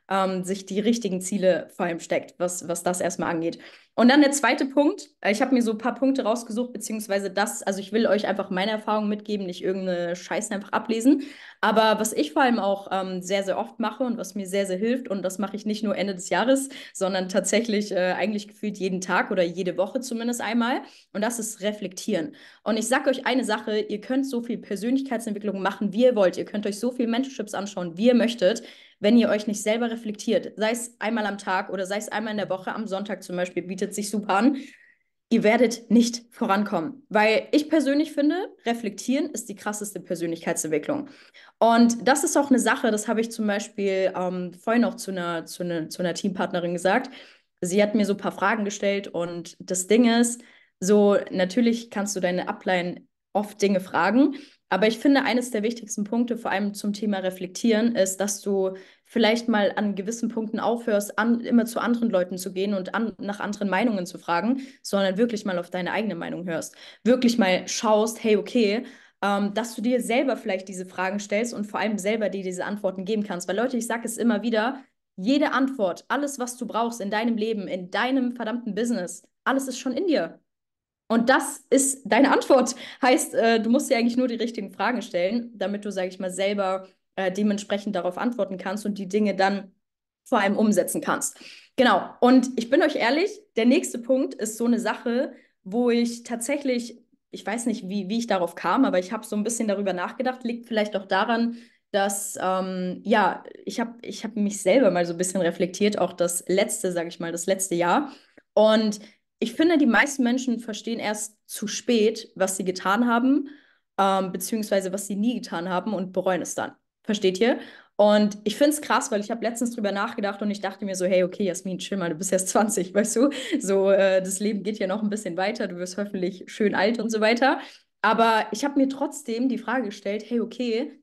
ähm, sich die richtigen Ziele vor allem steckt, was, was das erstmal angeht. Und dann der zweite Punkt, äh, ich habe mir so ein paar Punkte rausgesucht, beziehungsweise das, also ich will euch einfach meine Erfahrungen mitgeben, nicht irgendeine Scheiße einfach ablesen. Aber was ich vor allem auch ähm, sehr, sehr oft mache und was mir sehr, sehr hilft, und das mache ich nicht nur Ende des Jahres, sondern tatsächlich äh, eigentlich gefühlt jeden Tag oder jede Woche zumindest einmal, und das ist reflektieren. Und ich sage euch eine Sache, ihr könnt so viel Persönlichkeitsentwicklung machen, wie ihr wollt. Ihr könnt euch so viel Mentorships anschauen, wie ihr möchtet, wenn ihr euch nicht selber reflektiert. Sei es einmal am Tag oder sei es einmal in der Woche, am Sonntag zum Beispiel, bietet sich super an. Ihr werdet nicht vorankommen. Weil ich persönlich finde, reflektieren ist die krasseste Persönlichkeitsentwicklung. Und das ist auch eine Sache, das habe ich zum Beispiel ähm, vorhin auch zu einer, zu, einer, zu einer Teampartnerin gesagt. Sie hat mir so ein paar Fragen gestellt und das Ding ist, so natürlich kannst du deine Upline oft Dinge fragen, aber ich finde, eines der wichtigsten Punkte, vor allem zum Thema Reflektieren, ist, dass du vielleicht mal an gewissen Punkten aufhörst, an, immer zu anderen Leuten zu gehen und an, nach anderen Meinungen zu fragen, sondern wirklich mal auf deine eigene Meinung hörst. Wirklich mal schaust, hey, okay, ähm, dass du dir selber vielleicht diese Fragen stellst und vor allem selber dir diese Antworten geben kannst. Weil Leute, ich sage es immer wieder, jede Antwort, alles, was du brauchst in deinem Leben, in deinem verdammten Business, alles ist schon in dir. Und das ist deine Antwort. Heißt, äh, du musst dir eigentlich nur die richtigen Fragen stellen, damit du, sage ich mal, selber äh, dementsprechend darauf antworten kannst und die Dinge dann vor allem umsetzen kannst. Genau. Und ich bin euch ehrlich, der nächste Punkt ist so eine Sache, wo ich tatsächlich, ich weiß nicht, wie, wie ich darauf kam, aber ich habe so ein bisschen darüber nachgedacht, liegt vielleicht auch daran, dass, ähm, ja, ich habe ich hab mich selber mal so ein bisschen reflektiert, auch das letzte, sage ich mal, das letzte Jahr. Und ich finde, die meisten Menschen verstehen erst zu spät, was sie getan haben, ähm, beziehungsweise was sie nie getan haben und bereuen es dann. Versteht ihr? Und ich finde es krass, weil ich habe letztens drüber nachgedacht und ich dachte mir so, hey, okay, Jasmin, chill mal, du bist erst zwanzig, weißt du? So, äh, das Leben geht ja noch ein bisschen weiter, du wirst hoffentlich schön alt und so weiter. Aber ich habe mir trotzdem die Frage gestellt, hey, okay,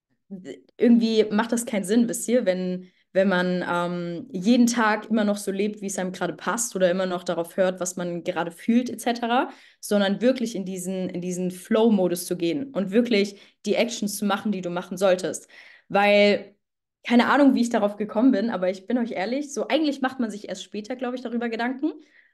irgendwie macht das keinen Sinn, wisst ihr, wenn, wenn man ähm, jeden Tag immer noch so lebt, wie es einem gerade passt oder immer noch darauf hört, was man gerade fühlt, et cetera, sondern wirklich in diesen, in diesen Flow-Modus zu gehen und wirklich die Actions zu machen, die du machen solltest. Weil, keine Ahnung, wie ich darauf gekommen bin, aber ich bin euch ehrlich, so eigentlich macht man sich erst später, glaube ich, darüber Gedanken.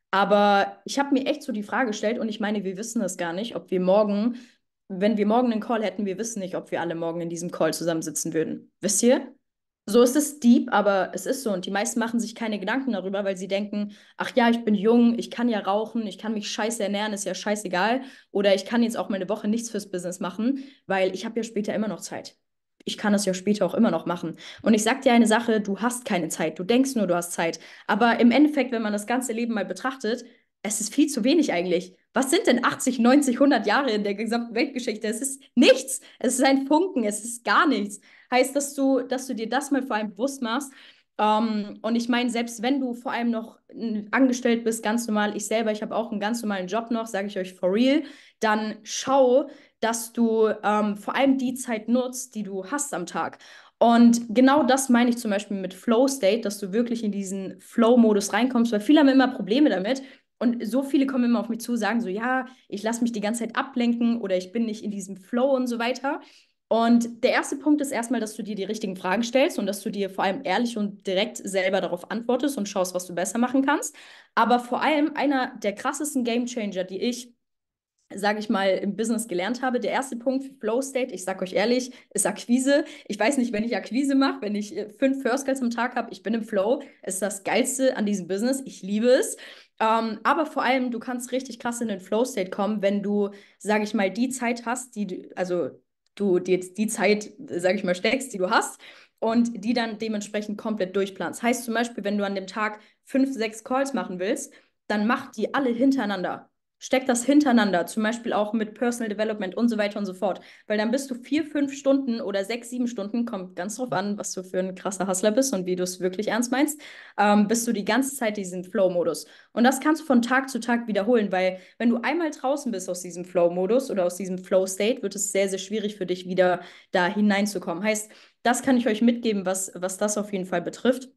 Aber ich habe mir echt so die Frage gestellt und ich meine, wir wissen das gar nicht, ob wir morgen wenn wir morgen einen Call hätten, wir wissen nicht, ob wir alle morgen in diesem Call zusammensitzen würden. Wisst ihr? So ist es deep, aber es ist so. Und die meisten machen sich keine Gedanken darüber, weil sie denken, ach ja, ich bin jung, ich kann ja rauchen, ich kann mich scheiße ernähren, ist ja scheißegal. Oder ich kann jetzt auch mal eine Woche nichts fürs Business machen, weil ich habe ja später immer noch Zeit. Ich kann das ja später auch immer noch machen. Und ich sag dir eine Sache, du hast keine Zeit. Du denkst nur, du hast Zeit. Aber im Endeffekt, wenn man das ganze Leben mal betrachtet, es ist viel zu wenig eigentlich. Was sind denn achtzig, neunzig, hundert Jahre in der gesamten Weltgeschichte? Es ist nichts. Es ist ein Funken. Es ist gar nichts. Heißt, dass du, dass du dir das mal vor allem bewusst machst. Ähm, und ich meine, selbst wenn du vor allem noch äh, angestellt bist, ganz normal, ich selber, ich habe auch einen ganz normalen Job noch, sage ich euch for real, dann schau, dass du ähm, vor allem die Zeit nutzt, die du hast am Tag. Und genau das meine ich zum Beispiel mit Flow State, dass du wirklich in diesen Flow-Modus reinkommst, weil viele haben immer Probleme damit. Und so viele kommen immer auf mich zu, sagen so, ja, ich lasse mich die ganze Zeit ablenken oder ich bin nicht in diesem Flow und so weiter. Und der erste Punkt ist erstmal, dass du dir die richtigen Fragen stellst und dass du dir vor allem ehrlich und direkt selber darauf antwortest und schaust, was du besser machen kannst. Aber vor allem einer der krassesten Gamechanger, die ich sage ich mal, im Business gelernt habe. Der erste Punkt für Flow State, ich sage euch ehrlich, ist Akquise. Ich weiß nicht, wenn ich Akquise mache, wenn ich äh, fünf First Calls am Tag habe, ich bin im Flow. Es ist das Geilste an diesem Business. Ich liebe es. Ähm, aber vor allem, du kannst richtig krass in den Flow State kommen, wenn du, sage ich mal, die Zeit hast, die du, also du dir jetzt die Zeit, sage ich mal, steckst, die du hast und die dann dementsprechend komplett durchplanst. Heißt zum Beispiel, wenn du an dem Tag fünf, sechs Calls machen willst, dann mach die alle hintereinander. Steck das hintereinander, zum Beispiel auch mit Personal Development und so weiter und so fort. Weil dann bist du vier, fünf Stunden oder sechs, sieben Stunden, kommt ganz drauf an, was du für ein krasser Hustler bist und wie du es wirklich ernst meinst, ähm, bist du die ganze Zeit diesen Flow-Modus. Und das kannst du von Tag zu Tag wiederholen, weil wenn du einmal draußen bist aus diesem Flow-Modus oder aus diesem Flow-State, wird es sehr, sehr schwierig für dich, wieder da hineinzukommen. Heißt, das kann ich euch mitgeben, was, was das auf jeden Fall betrifft.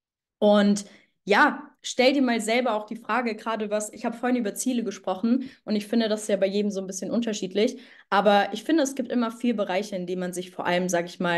Und ja, stell dir mal selber auch die Frage, gerade was, ich habe vorhin über Ziele gesprochen und ich finde, das ist ja bei jedem so ein bisschen unterschiedlich, aber ich finde, es gibt immer vier Bereiche, in denen man sich vor allem, sage ich mal,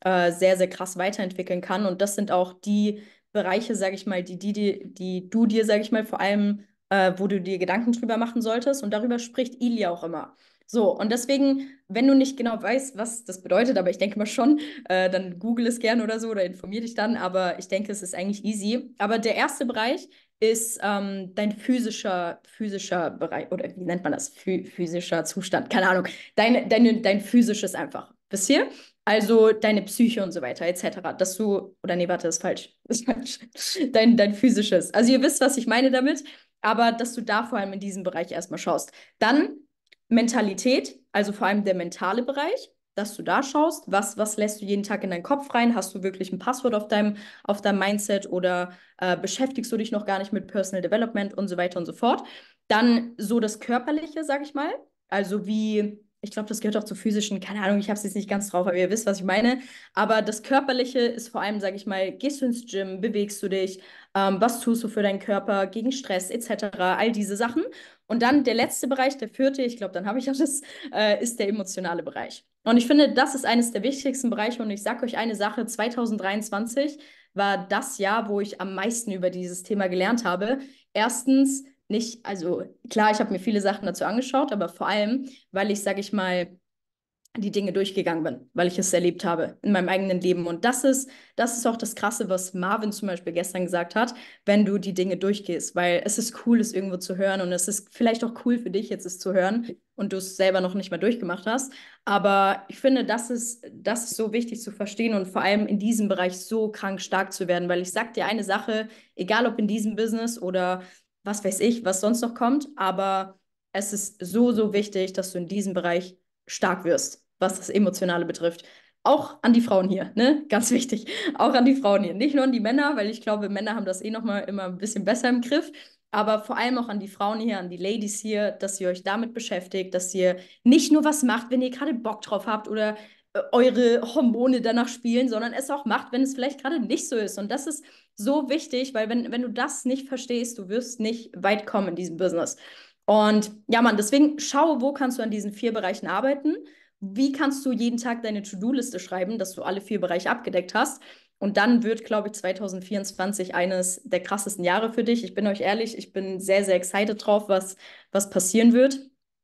äh, sehr, sehr krass weiterentwickeln kann. Und das sind auch die Bereiche, sage ich mal, die, die, die, die du dir, sage ich mal, vor allem, äh, wo du dir Gedanken drüber machen solltest. Und darüber spricht Ili auch immer. So, und deswegen, wenn du nicht genau weißt, was das bedeutet, aber ich denke mal schon, äh, dann google es gerne oder so oder informier dich dann, aber ich denke, es ist eigentlich easy. Aber der erste Bereich ist ähm, dein physischer, physischer Bereich, oder wie nennt man das? Phy physischer Zustand, keine Ahnung. Dein, deine, dein physisches einfach. Bis hier? Also deine Psyche und so weiter, et cetera. Dass du, oder nee, warte, das ist falsch. Das ist falsch. Dein, dein physisches. Also ihr wisst, was ich meine damit, aber dass du da vor allem in diesem Bereich erstmal schaust. Dann Mentalität, also vor allem der mentale Bereich, dass du da schaust, was, was lässt du jeden Tag in deinen Kopf rein? Hast du wirklich ein Passwort auf deinem, auf deinem Mindset oder äh, beschäftigst du dich noch gar nicht mit Personal Development und so weiter und so fort? Dann so das Körperliche, sag ich mal. Also wie, ich glaube, das gehört auch zu physischen, keine Ahnung, ich habe es jetzt nicht ganz drauf, aber ihr wisst, was ich meine. Aber das Körperliche ist vor allem, sag ich mal, gehst du ins Gym, bewegst du dich, ähm, was tust du für deinen Körper gegen Stress et cetera. All diese Sachen. Und dann der letzte Bereich, der vierte, ich glaube, dann habe ich alles, äh, ist der emotionale Bereich. Und ich finde, das ist eines der wichtigsten Bereiche. Und ich sage euch eine Sache, zwanzig dreiundzwanzig war das Jahr, wo ich am meisten über dieses Thema gelernt habe. Erstens, nicht, also klar, ich habe mir viele Sachen dazu angeschaut, aber vor allem, weil ich, sage ich mal, die Dinge durchgegangen bin, weil ich es erlebt habe in meinem eigenen Leben. Und das ist, das ist auch das Krasse, was Marvin zum Beispiel gestern gesagt hat, wenn du die Dinge durchgehst, weil es ist cool, es irgendwo zu hören und es ist vielleicht auch cool für dich, jetzt es zu hören und du es selber noch nicht mal durchgemacht hast. Aber ich finde, das ist, das ist so wichtig zu verstehen und vor allem in diesem Bereich so krank stark zu werden, weil ich sag dir eine Sache, egal ob in diesem Business oder was weiß ich, was sonst noch kommt, aber es ist so, so wichtig, dass du in diesem Bereich stark wirst, was das Emotionale betrifft. Auch an die Frauen hier, ne? Ganz wichtig. Auch an die Frauen hier. Nicht nur an die Männer, weil ich glaube, Männer haben das eh nochmal immer ein bisschen besser im Griff. Aber vor allem auch an die Frauen hier, an die Ladies hier, dass ihr euch damit beschäftigt, dass ihr nicht nur was macht, wenn ihr gerade Bock drauf habt oder äh, eure Hormone danach spielen, sondern es auch macht, wenn es vielleicht gerade nicht so ist. Und das ist so wichtig, weil wenn, wenn du das nicht verstehst, du wirst nicht weit kommen in diesem Business. Und ja, Mann, deswegen schau, wo kannst du an diesen vier Bereichen arbeiten? Wie kannst du jeden Tag deine To-Do-Liste schreiben, dass du alle vier Bereiche abgedeckt hast? Und dann wird, glaube ich, zwanzig vierundzwanzig eines der krassesten Jahre für dich. Ich bin euch ehrlich, ich bin sehr, sehr excited drauf, was, was passieren wird,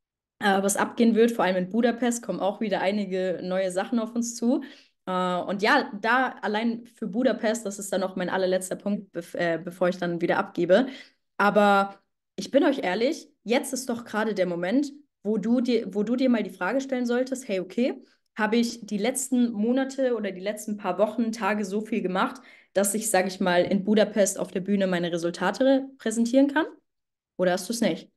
äh, was abgehen wird. Vor allem in Budapest kommen auch wieder einige neue Sachen auf uns zu. Äh, und ja, da allein für Budapest, das ist dann noch mein allerletzter Punkt, bev äh, bevor ich dann wieder abgebe. Aber ich bin euch ehrlich, jetzt ist doch gerade der Moment, wo du dir, wo du dir mal die Frage stellen solltest, hey, okay, habe ich die letzten Monate oder die letzten paar Wochen, Tage so viel gemacht, dass ich, sage ich mal, in Budapest auf der Bühne meine Resultate präsentieren kann? Oder hast du es nicht?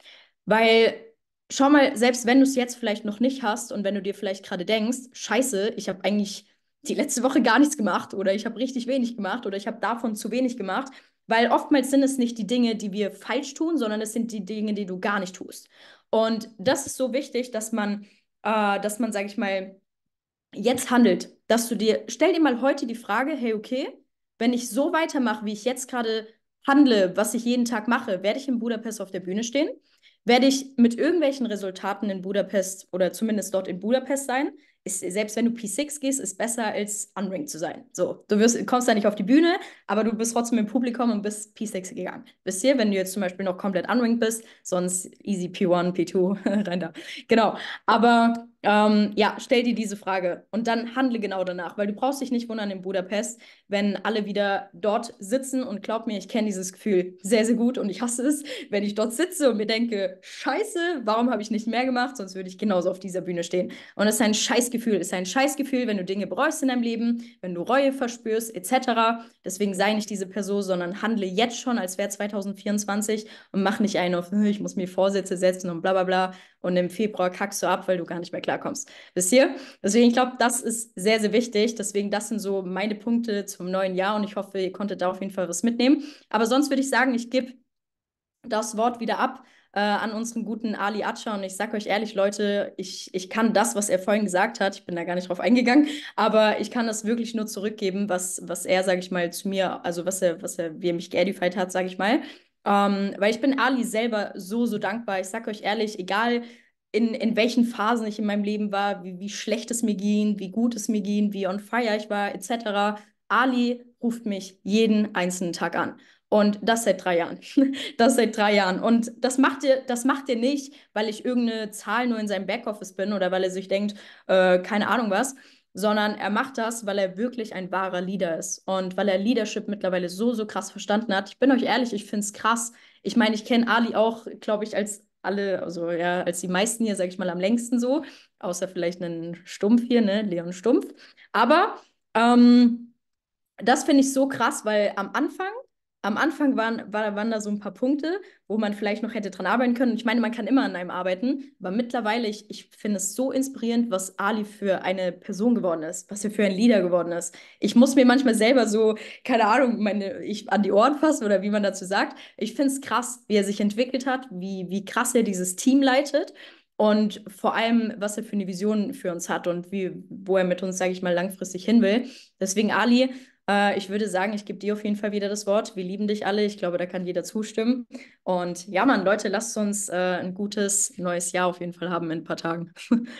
Weil, schau mal, selbst wenn du es jetzt vielleicht noch nicht hast und wenn du dir vielleicht gerade denkst, scheiße, ich habe eigentlich die letzte Woche gar nichts gemacht oder ich habe richtig wenig gemacht oder ich habe davon zu wenig gemacht, weil oftmals sind es nicht die Dinge, die wir falsch tun, sondern es sind die Dinge, die du gar nicht tust. Und das ist so wichtig, dass man, äh, dass man, sage ich mal, jetzt handelt, dass du dir, stell dir mal heute die Frage, hey, okay, wenn ich so weitermache, wie ich jetzt gerade handle, was ich jeden Tag mache, werde ich in Budapest auf der Bühne stehen? Werde ich mit irgendwelchen Resultaten in Budapest oder zumindest dort in Budapest sein? Ist, selbst wenn du P sechs gehst, ist besser als unranked zu sein. So, du wirst, kommst da nicht auf die Bühne, aber du bist trotzdem im Publikum und bist P sechs gegangen. Wisst ihr, wenn du jetzt zum Beispiel noch komplett unranked bist, sonst easy P eins, P zwei, rein da. Genau, aber ähm, ja, stell dir diese Frage und dann handle genau danach, weil du brauchst dich nicht wundern in Budapest, wenn alle wieder dort sitzen und glaub mir, ich kenne dieses Gefühl sehr, sehr gut und ich hasse es, wenn ich dort sitze und mir denke, scheiße, warum habe ich nicht mehr gemacht, sonst würde ich genauso auf dieser Bühne stehen. Und es ist ein Scheißgefühl, es ist ein Scheißgefühl, wenn du Dinge bereust in deinem Leben, wenn du Reue verspürst, et cetera. Deswegen sei nicht diese Person, sondern handle jetzt schon, als wäre zwanzig vierundzwanzig und mach nicht einen auf, ich muss mir Vorsätze setzen und bla bla bla und im Februar kackst du ab, weil du gar nicht mehr klarkommst. Wisst ihr? Deswegen, ich glaube, das ist sehr, sehr wichtig. Deswegen, das sind so meine Punkte zum neuen Jahr und ich hoffe, ihr konntet da auf jeden Fall was mitnehmen. Aber sonst würde ich sagen, ich gebe das Wort wieder ab äh, an unseren guten Ali Atscher und ich sage euch ehrlich, Leute, ich, ich kann das, was er vorhin gesagt hat, ich bin da gar nicht drauf eingegangen, aber ich kann das wirklich nur zurückgeben, was, was er, sage ich mal, zu mir, also was er, was er, wie er mich geedified hat, sage ich mal. Ähm, weil ich bin Ali selber so, so dankbar. Ich sage euch ehrlich, egal in, in welchen Phasen ich in meinem Leben war, wie, wie schlecht es mir ging, wie gut es mir ging, wie on fire ich war, et cetera. Ali ruft mich jeden einzelnen Tag an. Und das seit drei Jahren. Das seit drei Jahren. Und das macht er, das macht er nicht, weil ich irgendeine Zahl nur in seinem Backoffice bin oder weil er sich denkt, äh, keine Ahnung was, sondern er macht das, weil er wirklich ein wahrer Leader ist und weil er Leadership mittlerweile so, so krass verstanden hat. Ich bin euch ehrlich, ich finde es krass. Ich meine, ich kenne Ali auch, glaube ich, als alle, also ja, als die meisten hier, sage ich mal, am längsten so, außer vielleicht einen Stumpf hier, ne, Leon Stumpf. Aber ähm, das finde ich so krass, weil am Anfang, am Anfang waren, war, waren da so ein paar Punkte, wo man vielleicht noch hätte dran arbeiten können. Und ich meine, man kann immer an einem arbeiten, aber mittlerweile, ich, ich finde es so inspirierend, was Ali für eine Person geworden ist, was er für ein Leader geworden ist. Ich muss mir manchmal selber so, keine Ahnung, meine, ich an die Ohren fassen oder wie man dazu sagt. Ich finde es krass, wie er sich entwickelt hat, wie, wie krass er dieses Team leitet. Und vor allem, was er für eine Vision für uns hat und wie, wo er mit uns, sage ich mal, langfristig hin will. Deswegen, Ali, äh, ich würde sagen, ich gebe dir auf jeden Fall wieder das Wort. Wir lieben dich alle. Ich glaube, da kann jeder zustimmen. Und ja, Mann, Leute, lasst uns äh, ein gutes neues Jahr auf jeden Fall haben in ein paar Tagen.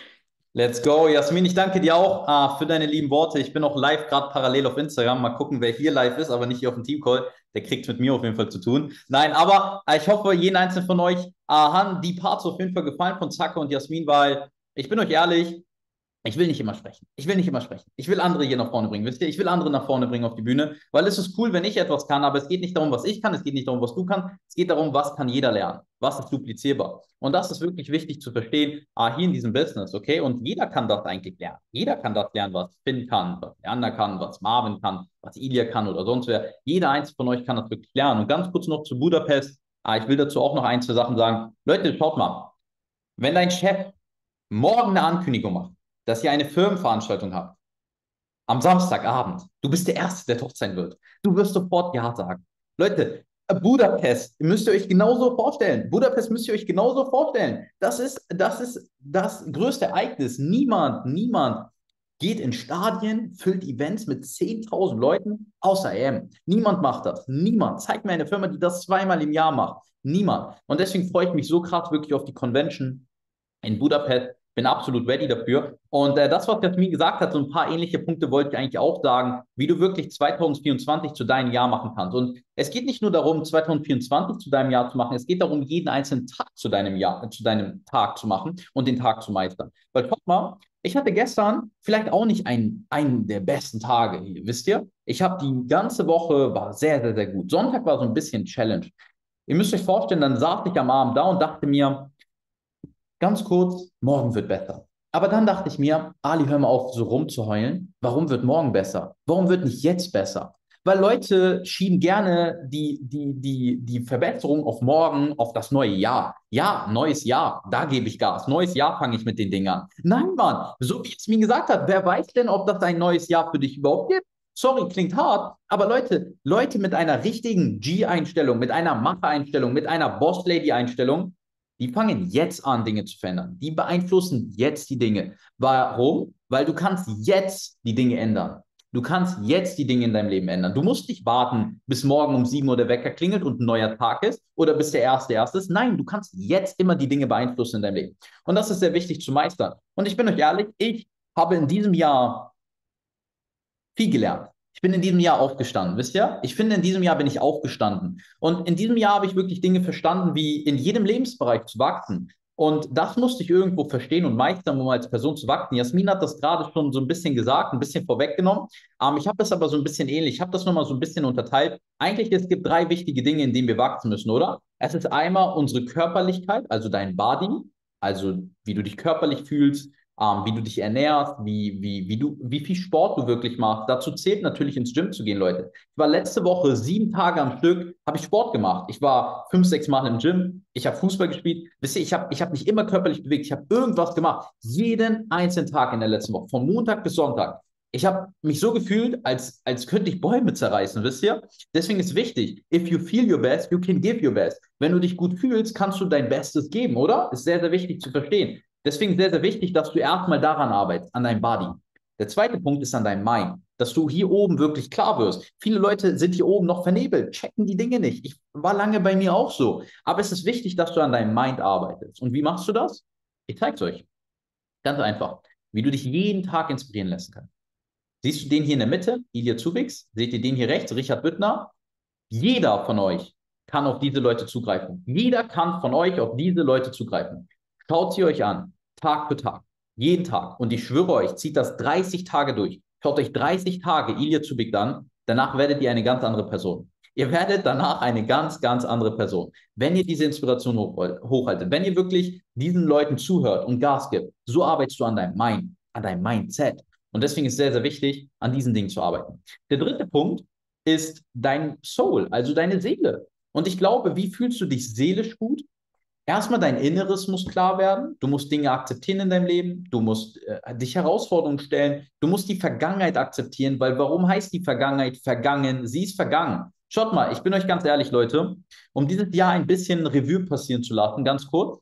Let's go. Jasmin, ich danke dir auch äh, für deine lieben Worte. Ich bin auch live gerade parallel auf Instagram. Mal gucken, wer hier live ist, aber nicht hier auf dem Teamcall. Der kriegt mit mir auf jeden Fall zu tun. Nein, aber äh, ich hoffe, jeden einzelnen von euch äh, haben die Parts auf jeden Fall gefallen von Zacke und Jasmin, weil ich bin euch ehrlich, ich will nicht immer sprechen. Ich will nicht immer sprechen. Ich will andere hier nach vorne bringen. Wisst ihr? Ich will andere nach vorne bringen auf die Bühne, weil es ist cool, wenn ich etwas kann, aber es geht nicht darum, was ich kann, es geht nicht darum, was du kannst, es geht darum, was kann jeder lernen, was ist duplizierbar. Und das ist wirklich wichtig zu verstehen, ah, hier in diesem Business, okay? Und jeder kann das eigentlich lernen. Jeder kann das lernen, was Finn kann, was Leander kann, was Marvin kann, was Ilya kann oder sonst wer. Jeder einzelne von euch kann das wirklich lernen. Und ganz kurz noch zu Budapest. Ah, ich will dazu auch noch ein, zwei Sachen sagen. Leute, schaut mal. Wenn dein Chef morgen eine Ankündigung macht, dass ihr eine Firmenveranstaltung habt, am Samstagabend, du bist der Erste, der dort sein wird. Du wirst sofort Ja sagen. Leute, Budapest müsst ihr euch genauso vorstellen. Budapest müsst ihr euch genauso vorstellen. Das ist, das ist das größte Ereignis. Niemand, niemand geht in Stadien, füllt Events mit zehntausend Leuten, außer E M. Niemand macht das. Niemand. Zeig mir eine Firma, die das zweimal im Jahr macht. Niemand. Und deswegen freue ich mich so krass wirklich auf die Convention in Budapest. Bin absolut ready dafür. Und äh, das, was Jasmin gesagt hat, so ein paar ähnliche Punkte wollte ich eigentlich auch sagen, wie du wirklich zwanzig vierundzwanzig zu deinem Jahr machen kannst. Und es geht nicht nur darum, zwanzig vierundzwanzig zu deinem Jahr zu machen, es geht darum, jeden einzelnen Tag zu deinem Jahr, äh, zu deinem Tag zu machen und den Tag zu meistern. Weil guck mal, ich hatte gestern vielleicht auch nicht einen, einen der besten Tage hier, wisst ihr? Ich habe die ganze Woche, war sehr, sehr, sehr gut. Sonntag war so ein bisschen Challenge. Ihr müsst euch vorstellen, dann saß ich am Abend da und dachte mir, ganz kurz, morgen wird besser. Aber dann dachte ich mir, Ali, hör mal auf, so rumzuheulen. Warum wird morgen besser? Warum wird nicht jetzt besser? Weil Leute schieben gerne die, die, die, die Verbesserung auf morgen, auf das neue Jahr. Ja, neues Jahr, da gebe ich Gas. Neues Jahr fange ich mit den Dingern an. Nein, Mann, so wie es mir gesagt hat, wer weiß denn, ob das ein neues Jahr für dich überhaupt gibt? Sorry, klingt hart, aber Leute, Leute mit einer richtigen G-Einstellung, mit einer Macher-Einstellung, mit einer Boss-Lady-Einstellung, die fangen jetzt an, Dinge zu verändern. Die beeinflussen jetzt die Dinge. Warum? Weil du kannst jetzt die Dinge ändern. Du kannst jetzt die Dinge in deinem Leben ändern. Du musst nicht warten, bis morgen um sieben Uhr der Wecker klingelt und ein neuer Tag ist oder bis der erste erste ist. Nein, du kannst jetzt immer die Dinge beeinflussen in deinem Leben. Und das ist sehr wichtig zu meistern. Und ich bin euch ehrlich, ich habe in diesem Jahr viel gelernt. Ich bin in diesem Jahr aufgestanden, wisst ihr? Ich finde, in diesem Jahr bin ich aufgestanden. Und in diesem Jahr habe ich wirklich Dinge verstanden, wie in jedem Lebensbereich zu wachsen. Und das musste ich irgendwo verstehen und meistern, um als Person zu wachsen. Jasmin hat das gerade schon so ein bisschen gesagt, ein bisschen vorweggenommen. Ähm, ich habe das aber so ein bisschen ähnlich. Ich habe das nochmal so ein bisschen unterteilt. Eigentlich, es gibt drei wichtige Dinge, in denen wir wachsen müssen, oder? Es ist einmal unsere Körperlichkeit, also dein Body, also wie du dich körperlich fühlst, ähm, wie du dich ernährst, wie, wie, wie, du, wie viel Sport du wirklich machst. Dazu zählt natürlich ins Gym zu gehen, Leute. Ich war letzte Woche sieben Tage am Stück, habe ich Sport gemacht. Ich war fünf, sechs Mal im Gym. Ich habe Fußball gespielt. Wisst ihr, ich habe ich hab mich immer körperlich bewegt. Ich habe irgendwas gemacht. Jeden einzelnen Tag in der letzten Woche, von Montag bis Sonntag. Ich habe mich so gefühlt, als, als könnte ich Bäume zerreißen, wisst ihr? Deswegen ist wichtig, if you feel your best, you can give your best. Wenn du dich gut fühlst, kannst du dein Bestes geben, oder? Ist sehr, sehr wichtig zu verstehen. Deswegen sehr, sehr wichtig, dass du erstmal daran arbeitest, an deinem Body. Der zweite Punkt ist an deinem Mind, dass du hier oben wirklich klar wirst. Viele Leute sind hier oben noch vernebelt, checken die Dinge nicht. Ich war lange bei mir auch so. Aber es ist wichtig, dass du an deinem Mind arbeitest. Und wie machst du das? Ich zeige es euch. Ganz einfach. Wie du dich jeden Tag inspirieren lassen kannst. Siehst du den hier in der Mitte, Ilya Zubix? Seht ihr den hier rechts, Richard Büttner? Jeder von euch kann auf diese Leute zugreifen. Jeder kann von euch auf diese Leute zugreifen. Schaut sie euch an, Tag für Tag, jeden Tag. Und ich schwöre euch, zieht das dreißig Tage durch. Schaut euch dreißig Tage Ilya Zubik an, danach werdet ihr eine ganz andere Person. Ihr werdet danach eine ganz, ganz andere Person. Wenn ihr diese Inspiration hoch, hochhaltet, wenn ihr wirklich diesen Leuten zuhört und Gas gibt, so arbeitest du an deinem Mind, an deinem Mindset. Und deswegen ist es sehr, sehr wichtig, an diesen Dingen zu arbeiten. Der dritte Punkt ist dein Soul, also deine Seele. Und ich glaube, wie fühlst du dich seelisch gut? Erstmal dein Inneres muss klar werden. Du musst Dinge akzeptieren in deinem Leben. Du musst äh, dich Herausforderungen stellen. Du musst die Vergangenheit akzeptieren, weil warum heißt die Vergangenheit vergangen? Sie ist vergangen. Schaut mal, ich bin euch ganz ehrlich, Leute, um dieses Jahr ein bisschen Revue passieren zu lassen, ganz kurz.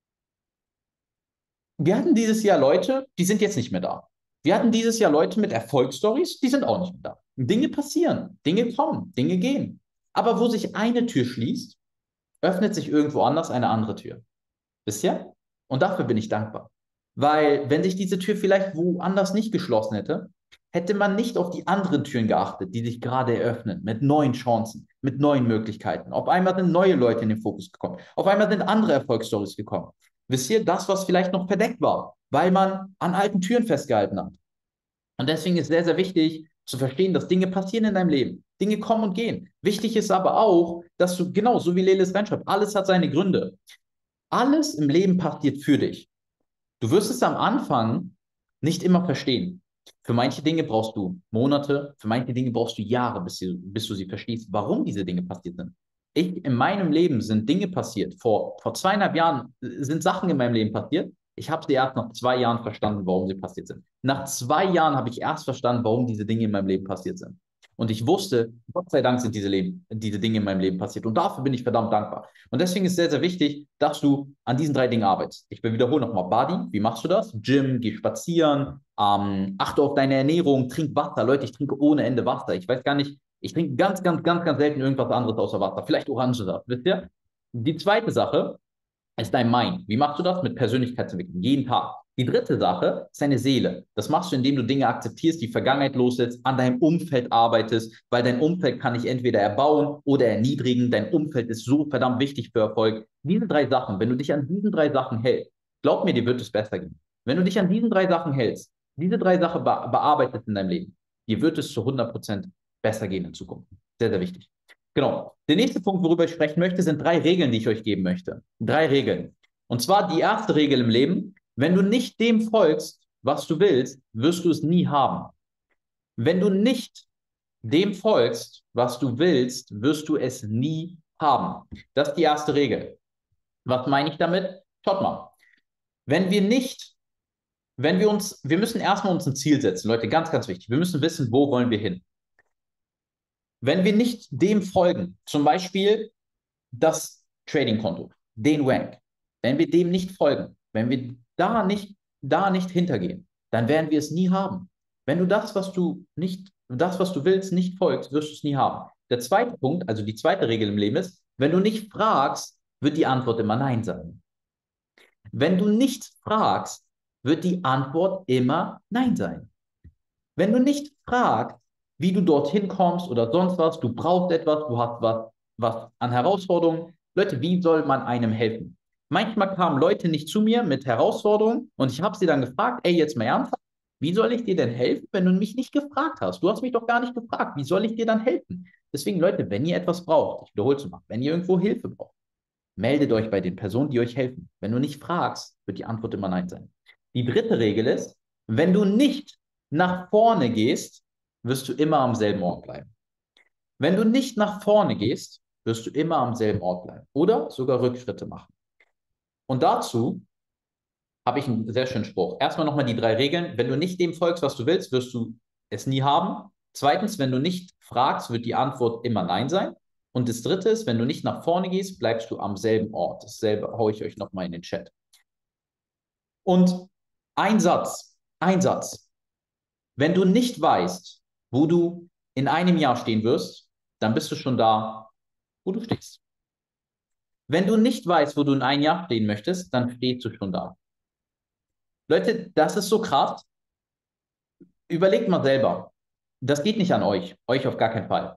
Wir hatten dieses Jahr Leute, die sind jetzt nicht mehr da. Wir hatten dieses Jahr Leute mit Erfolgsstories, die sind auch nicht mehr da. Dinge passieren, Dinge kommen, Dinge gehen. Aber wo sich eine Tür schließt, öffnet sich irgendwo anders eine andere Tür. Wisst ihr? Und dafür bin ich dankbar. Weil wenn sich diese Tür vielleicht woanders nicht geschlossen hätte, hätte man nicht auf die anderen Türen geachtet, die sich gerade eröffnen, mit neuen Chancen, mit neuen Möglichkeiten. Auf einmal sind neue Leute in den Fokus gekommen. Auf einmal sind andere Erfolgsstories gekommen. Wisst ihr, das, was vielleicht noch verdeckt war, weil man an alten Türen festgehalten hat. Und deswegen ist sehr, sehr wichtig zu verstehen, dass Dinge passieren in deinem Leben. Dinge kommen und gehen. Wichtig ist aber auch, dass du, genau, so wie Lelis reinschreibt, alles hat seine Gründe. Alles im Leben passiert für dich. Du wirst es am Anfang nicht immer verstehen. Für manche Dinge brauchst du Monate, für manche Dinge brauchst du Jahre, bis du, bis du sie verstehst, warum diese Dinge passiert sind. Ich, in meinem Leben sind Dinge passiert. Vor, vor zweieinhalb Jahren sind Sachen in meinem Leben passiert. Ich habe sie erst nach zwei Jahren verstanden, warum sie passiert sind. Nach zwei Jahren habe ich erst verstanden, warum diese Dinge in meinem Leben passiert sind. Und ich wusste, Gott sei Dank sind diese, Leben, diese Dinge in meinem Leben passiert. Und dafür bin ich verdammt dankbar. Und deswegen ist es sehr, sehr wichtig, dass du an diesen drei Dingen arbeitest. Ich wiederhole nochmal, Body, wie machst du das? Gym, geh spazieren, ähm, achte auf deine Ernährung, trink Wasser. Leute, ich trinke ohne Ende Wasser. Ich weiß gar nicht, ich trinke ganz, ganz, ganz, ganz selten irgendwas anderes außer Wasser. Vielleicht Orangensaft, wisst ihr? Die zweite Sache ist dein Mind. Wie machst du das? Mit Persönlichkeitsentwicklung, jeden Tag. Die dritte Sache ist deine Seele. Das machst du, indem du Dinge akzeptierst, die Vergangenheit loslässt, an deinem Umfeld arbeitest, weil dein Umfeld kann dich entweder erbauen oder erniedrigen. Dein Umfeld ist so verdammt wichtig für Erfolg. Diese drei Sachen, wenn du dich an diesen drei Sachen hältst, glaub mir, dir wird es besser gehen. Wenn du dich an diesen drei Sachen hältst, diese drei Sachen be bearbeitest in deinem Leben, dir wird es zu hundert Prozent besser gehen in Zukunft. Sehr, sehr wichtig. Genau. Der nächste Punkt, worüber ich sprechen möchte, sind drei Regeln, die ich euch geben möchte. Drei Regeln. Und zwar die erste Regel im Leben: Wenn du nicht dem folgst, was du willst, wirst du es nie haben. Wenn du nicht dem folgst, was du willst, wirst du es nie haben. Das ist die erste Regel. Was meine ich damit? Schaut mal. Wenn wir nicht, wenn wir uns, wir müssen erstmal uns ein Ziel setzen, Leute, ganz, ganz wichtig. Wir müssen wissen, wo wollen wir hin. Wenn wir nicht dem folgen, zum Beispiel das Trading-Konto, den Rank, wenn wir dem nicht folgen, wenn wir da nicht, da nicht hintergehen, dann werden wir es nie haben. Wenn du das, was du nicht, das, was du willst, nicht folgst, wirst du es nie haben. Der zweite Punkt, also die zweite Regel im Leben ist, wenn du nicht fragst, wird die Antwort immer Nein sein. Wenn du nicht fragst, wird die Antwort immer Nein sein. Wenn du nicht fragst, wie du dorthin kommst oder sonst was, du brauchst etwas, du hast was, was an Herausforderungen. Leute, wie soll man einem helfen? Manchmal kamen Leute nicht zu mir mit Herausforderungen und ich habe sie dann gefragt, ey, jetzt mal ernsthaft, wie soll ich dir denn helfen, wenn du mich nicht gefragt hast? Du hast mich doch gar nicht gefragt, wie soll ich dir dann helfen? Deswegen, Leute, wenn ihr etwas braucht, ich wiederhole es mal, wenn ihr irgendwo Hilfe braucht, meldet euch bei den Personen, die euch helfen. Wenn du nicht fragst, wird die Antwort immer Nein sein. Die dritte Regel ist, wenn du nicht nach vorne gehst, wirst du immer am selben Ort bleiben. Wenn du nicht nach vorne gehst, wirst du immer am selben Ort bleiben oder sogar Rückschritte machen. Und dazu habe ich einen sehr schönen Spruch. Erstmal nochmal die drei Regeln. Wenn du nicht dem folgst, was du willst, wirst du es nie haben. Zweitens, wenn du nicht fragst, wird die Antwort immer Nein sein. Und das dritte ist, wenn du nicht nach vorne gehst, bleibst du am selben Ort. Dasselbe haue ich euch nochmal in den Chat. Und ein Satz, ein Satz. Wenn du nicht weißt, wo du in einem Jahr stehen wirst, dann bist du schon da, wo du stehst. Wenn du nicht weißt, wo du in einem Jahr stehen möchtest, dann stehst du schon da. Leute, das ist so krass. Überlegt mal selber. Das geht nicht an euch. Euch auf gar keinen Fall.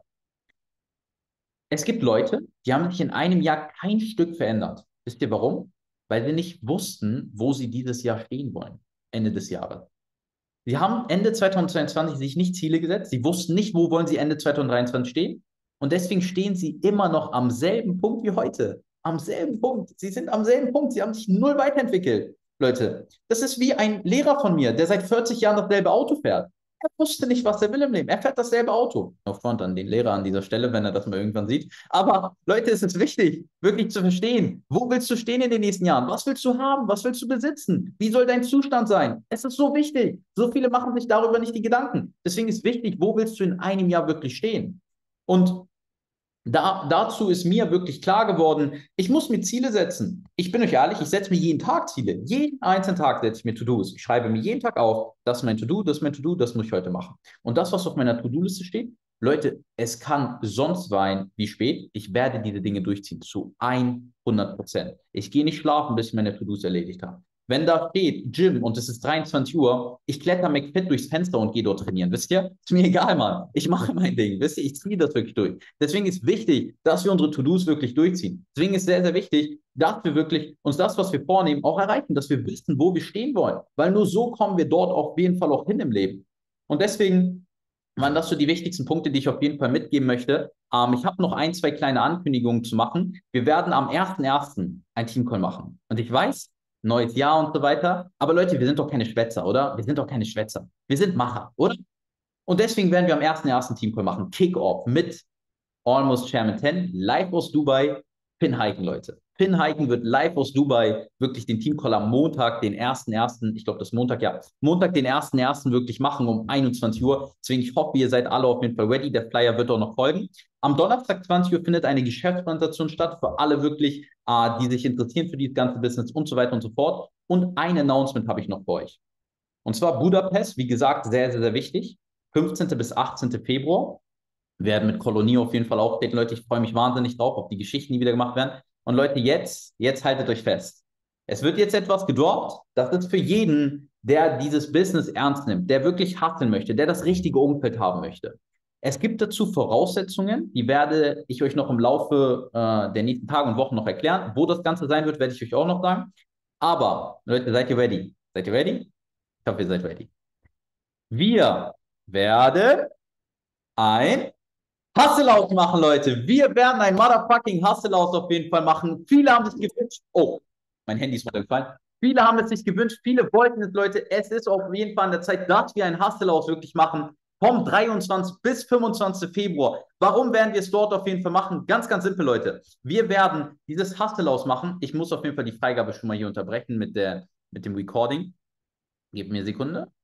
Es gibt Leute, die haben sich in einem Jahr kein Stück verändert. Wisst ihr warum? Weil sie nicht wussten, wo sie dieses Jahr stehen wollen. Ende des Jahres. Sie haben Ende zweitausendzweiundzwanzig sich nicht Ziele gesetzt. Sie wussten nicht, wo wollen sie Ende zweitausenddreiundzwanzig stehen. Und deswegen stehen sie immer noch am selben Punkt wie heute. Am selben Punkt. Sie sind am selben Punkt. Sie haben sich null weiterentwickelt. Leute, das ist wie ein Lehrer von mir, der seit vierzig Jahren dasselbe Auto fährt. Er wusste nicht, was er will im Leben. Er fährt dasselbe Auto. No front an den Lehrer an dieser Stelle, wenn er das mal irgendwann sieht. Aber Leute, es ist wichtig, wirklich zu verstehen, wo willst du stehen in den nächsten Jahren? Was willst du haben? Was willst du besitzen? Wie soll dein Zustand sein? Es ist so wichtig. So viele machen sich darüber nicht die Gedanken. Deswegen ist wichtig, wo willst du in einem Jahr wirklich stehen? Und Da, dazu ist mir wirklich klar geworden, ich muss mir Ziele setzen. Ich bin euch ehrlich, ich setze mir jeden Tag Ziele. Jeden einzelnen Tag setze ich mir To-Dos. Ich schreibe mir jeden Tag auf, das ist mein To-Do, das ist mein To-Do, das muss ich heute machen. Und das, was auf meiner To-Do-Liste steht, Leute, es kann sonst sein, wie spät, ich werde diese Dinge durchziehen, zu hundert Prozent. Ich gehe nicht schlafen, bis ich meine To-Dos erledigt habe. Wenn da steht Gym und es ist dreiundzwanzig Uhr, ich kletter McFit durchs Fenster und gehe dort trainieren. Wisst ihr? Ist mir egal, Mann. Ich mache mein Ding. Wisst ihr? Ich ziehe das wirklich durch. Deswegen ist wichtig, dass wir unsere To-Dos wirklich durchziehen. Deswegen ist sehr, sehr wichtig, dass wir wirklich uns das, was wir vornehmen, auch erreichen, dass wir wissen, wo wir stehen wollen. Weil nur so kommen wir dort auf jeden Fall auch hin im Leben. Und deswegen waren das so die wichtigsten Punkte, die ich auf jeden Fall mitgeben möchte. Ähm, ich habe noch ein, zwei kleine Ankündigungen zu machen. Wir werden am ersten ersten ein Teamcall machen. Und ich weiß, neues Jahr und so weiter. Aber Leute, wir sind doch keine Schwätzer, oder? Wir sind doch keine Schwätzer. Wir sind Macher, oder? Und deswegen werden wir am ersten ersten Teamcall machen. Kick-Off mit Almost Chairman zehn, live aus Dubai. Finn Heiken, Leute. Finn Heiken wird live aus Dubai wirklich den Teamcall am Montag, den ersten ersten, ich glaube, das ist Montag, ja, Montag, den ersten ersten wirklich machen um einundzwanzig Uhr. Deswegen, ich hoffe, ihr seid alle auf jeden Fall ready. Der Flyer wird auch noch folgen. Am Donnerstag zwanzig Uhr findet eine Geschäftspräsentation statt für alle wirklich, äh, die sich interessieren für dieses ganze Business und so weiter und so fort. Und ein Announcement habe ich noch für euch. Und zwar Budapest, wie gesagt, sehr, sehr, sehr wichtig. fünfzehnten bis achtzehnten Februar. Wir werden mit Kolonie auf jeden Fall auftreten. Leute, ich freue mich wahnsinnig drauf, auf die Geschichten, die wieder gemacht werden. Und Leute, jetzt, jetzt haltet euch fest. Es wird jetzt etwas gedroppt. Das ist für jeden, der dieses Business ernst nimmt, der wirklich hustlen möchte, der das richtige Umfeld haben möchte. Es gibt dazu Voraussetzungen, die werde ich euch noch im Laufe äh, der nächsten Tage und Wochen noch erklären. Wo das Ganze sein wird, werde ich euch auch noch sagen. Aber, Leute, seid ihr ready? Seid ihr ready? Ich hoffe, ihr seid ready. Wir werden ein Hustle-Out machen, Leute. Wir werden ein motherfucking Hustle-Out auf jeden Fall machen. Viele haben sich gewünscht. Oh, mein Handy ist runtergefallen. Viele haben es sich gewünscht. Viele wollten es, Leute. Es ist auf jeden Fall an der Zeit, dass wir ein Hustle-Out wirklich machen. Vom dreiundzwanzigsten bis fünfundzwanzigsten Februar. Warum werden wir es dort auf jeden Fall machen? Ganz, ganz simpel, Leute. Wir werden dieses Hustle-Out machen. Ich muss auf jeden Fall die Freigabe schon mal hier unterbrechen mit, der, mit dem Recording. Gebt mir eine Sekunde.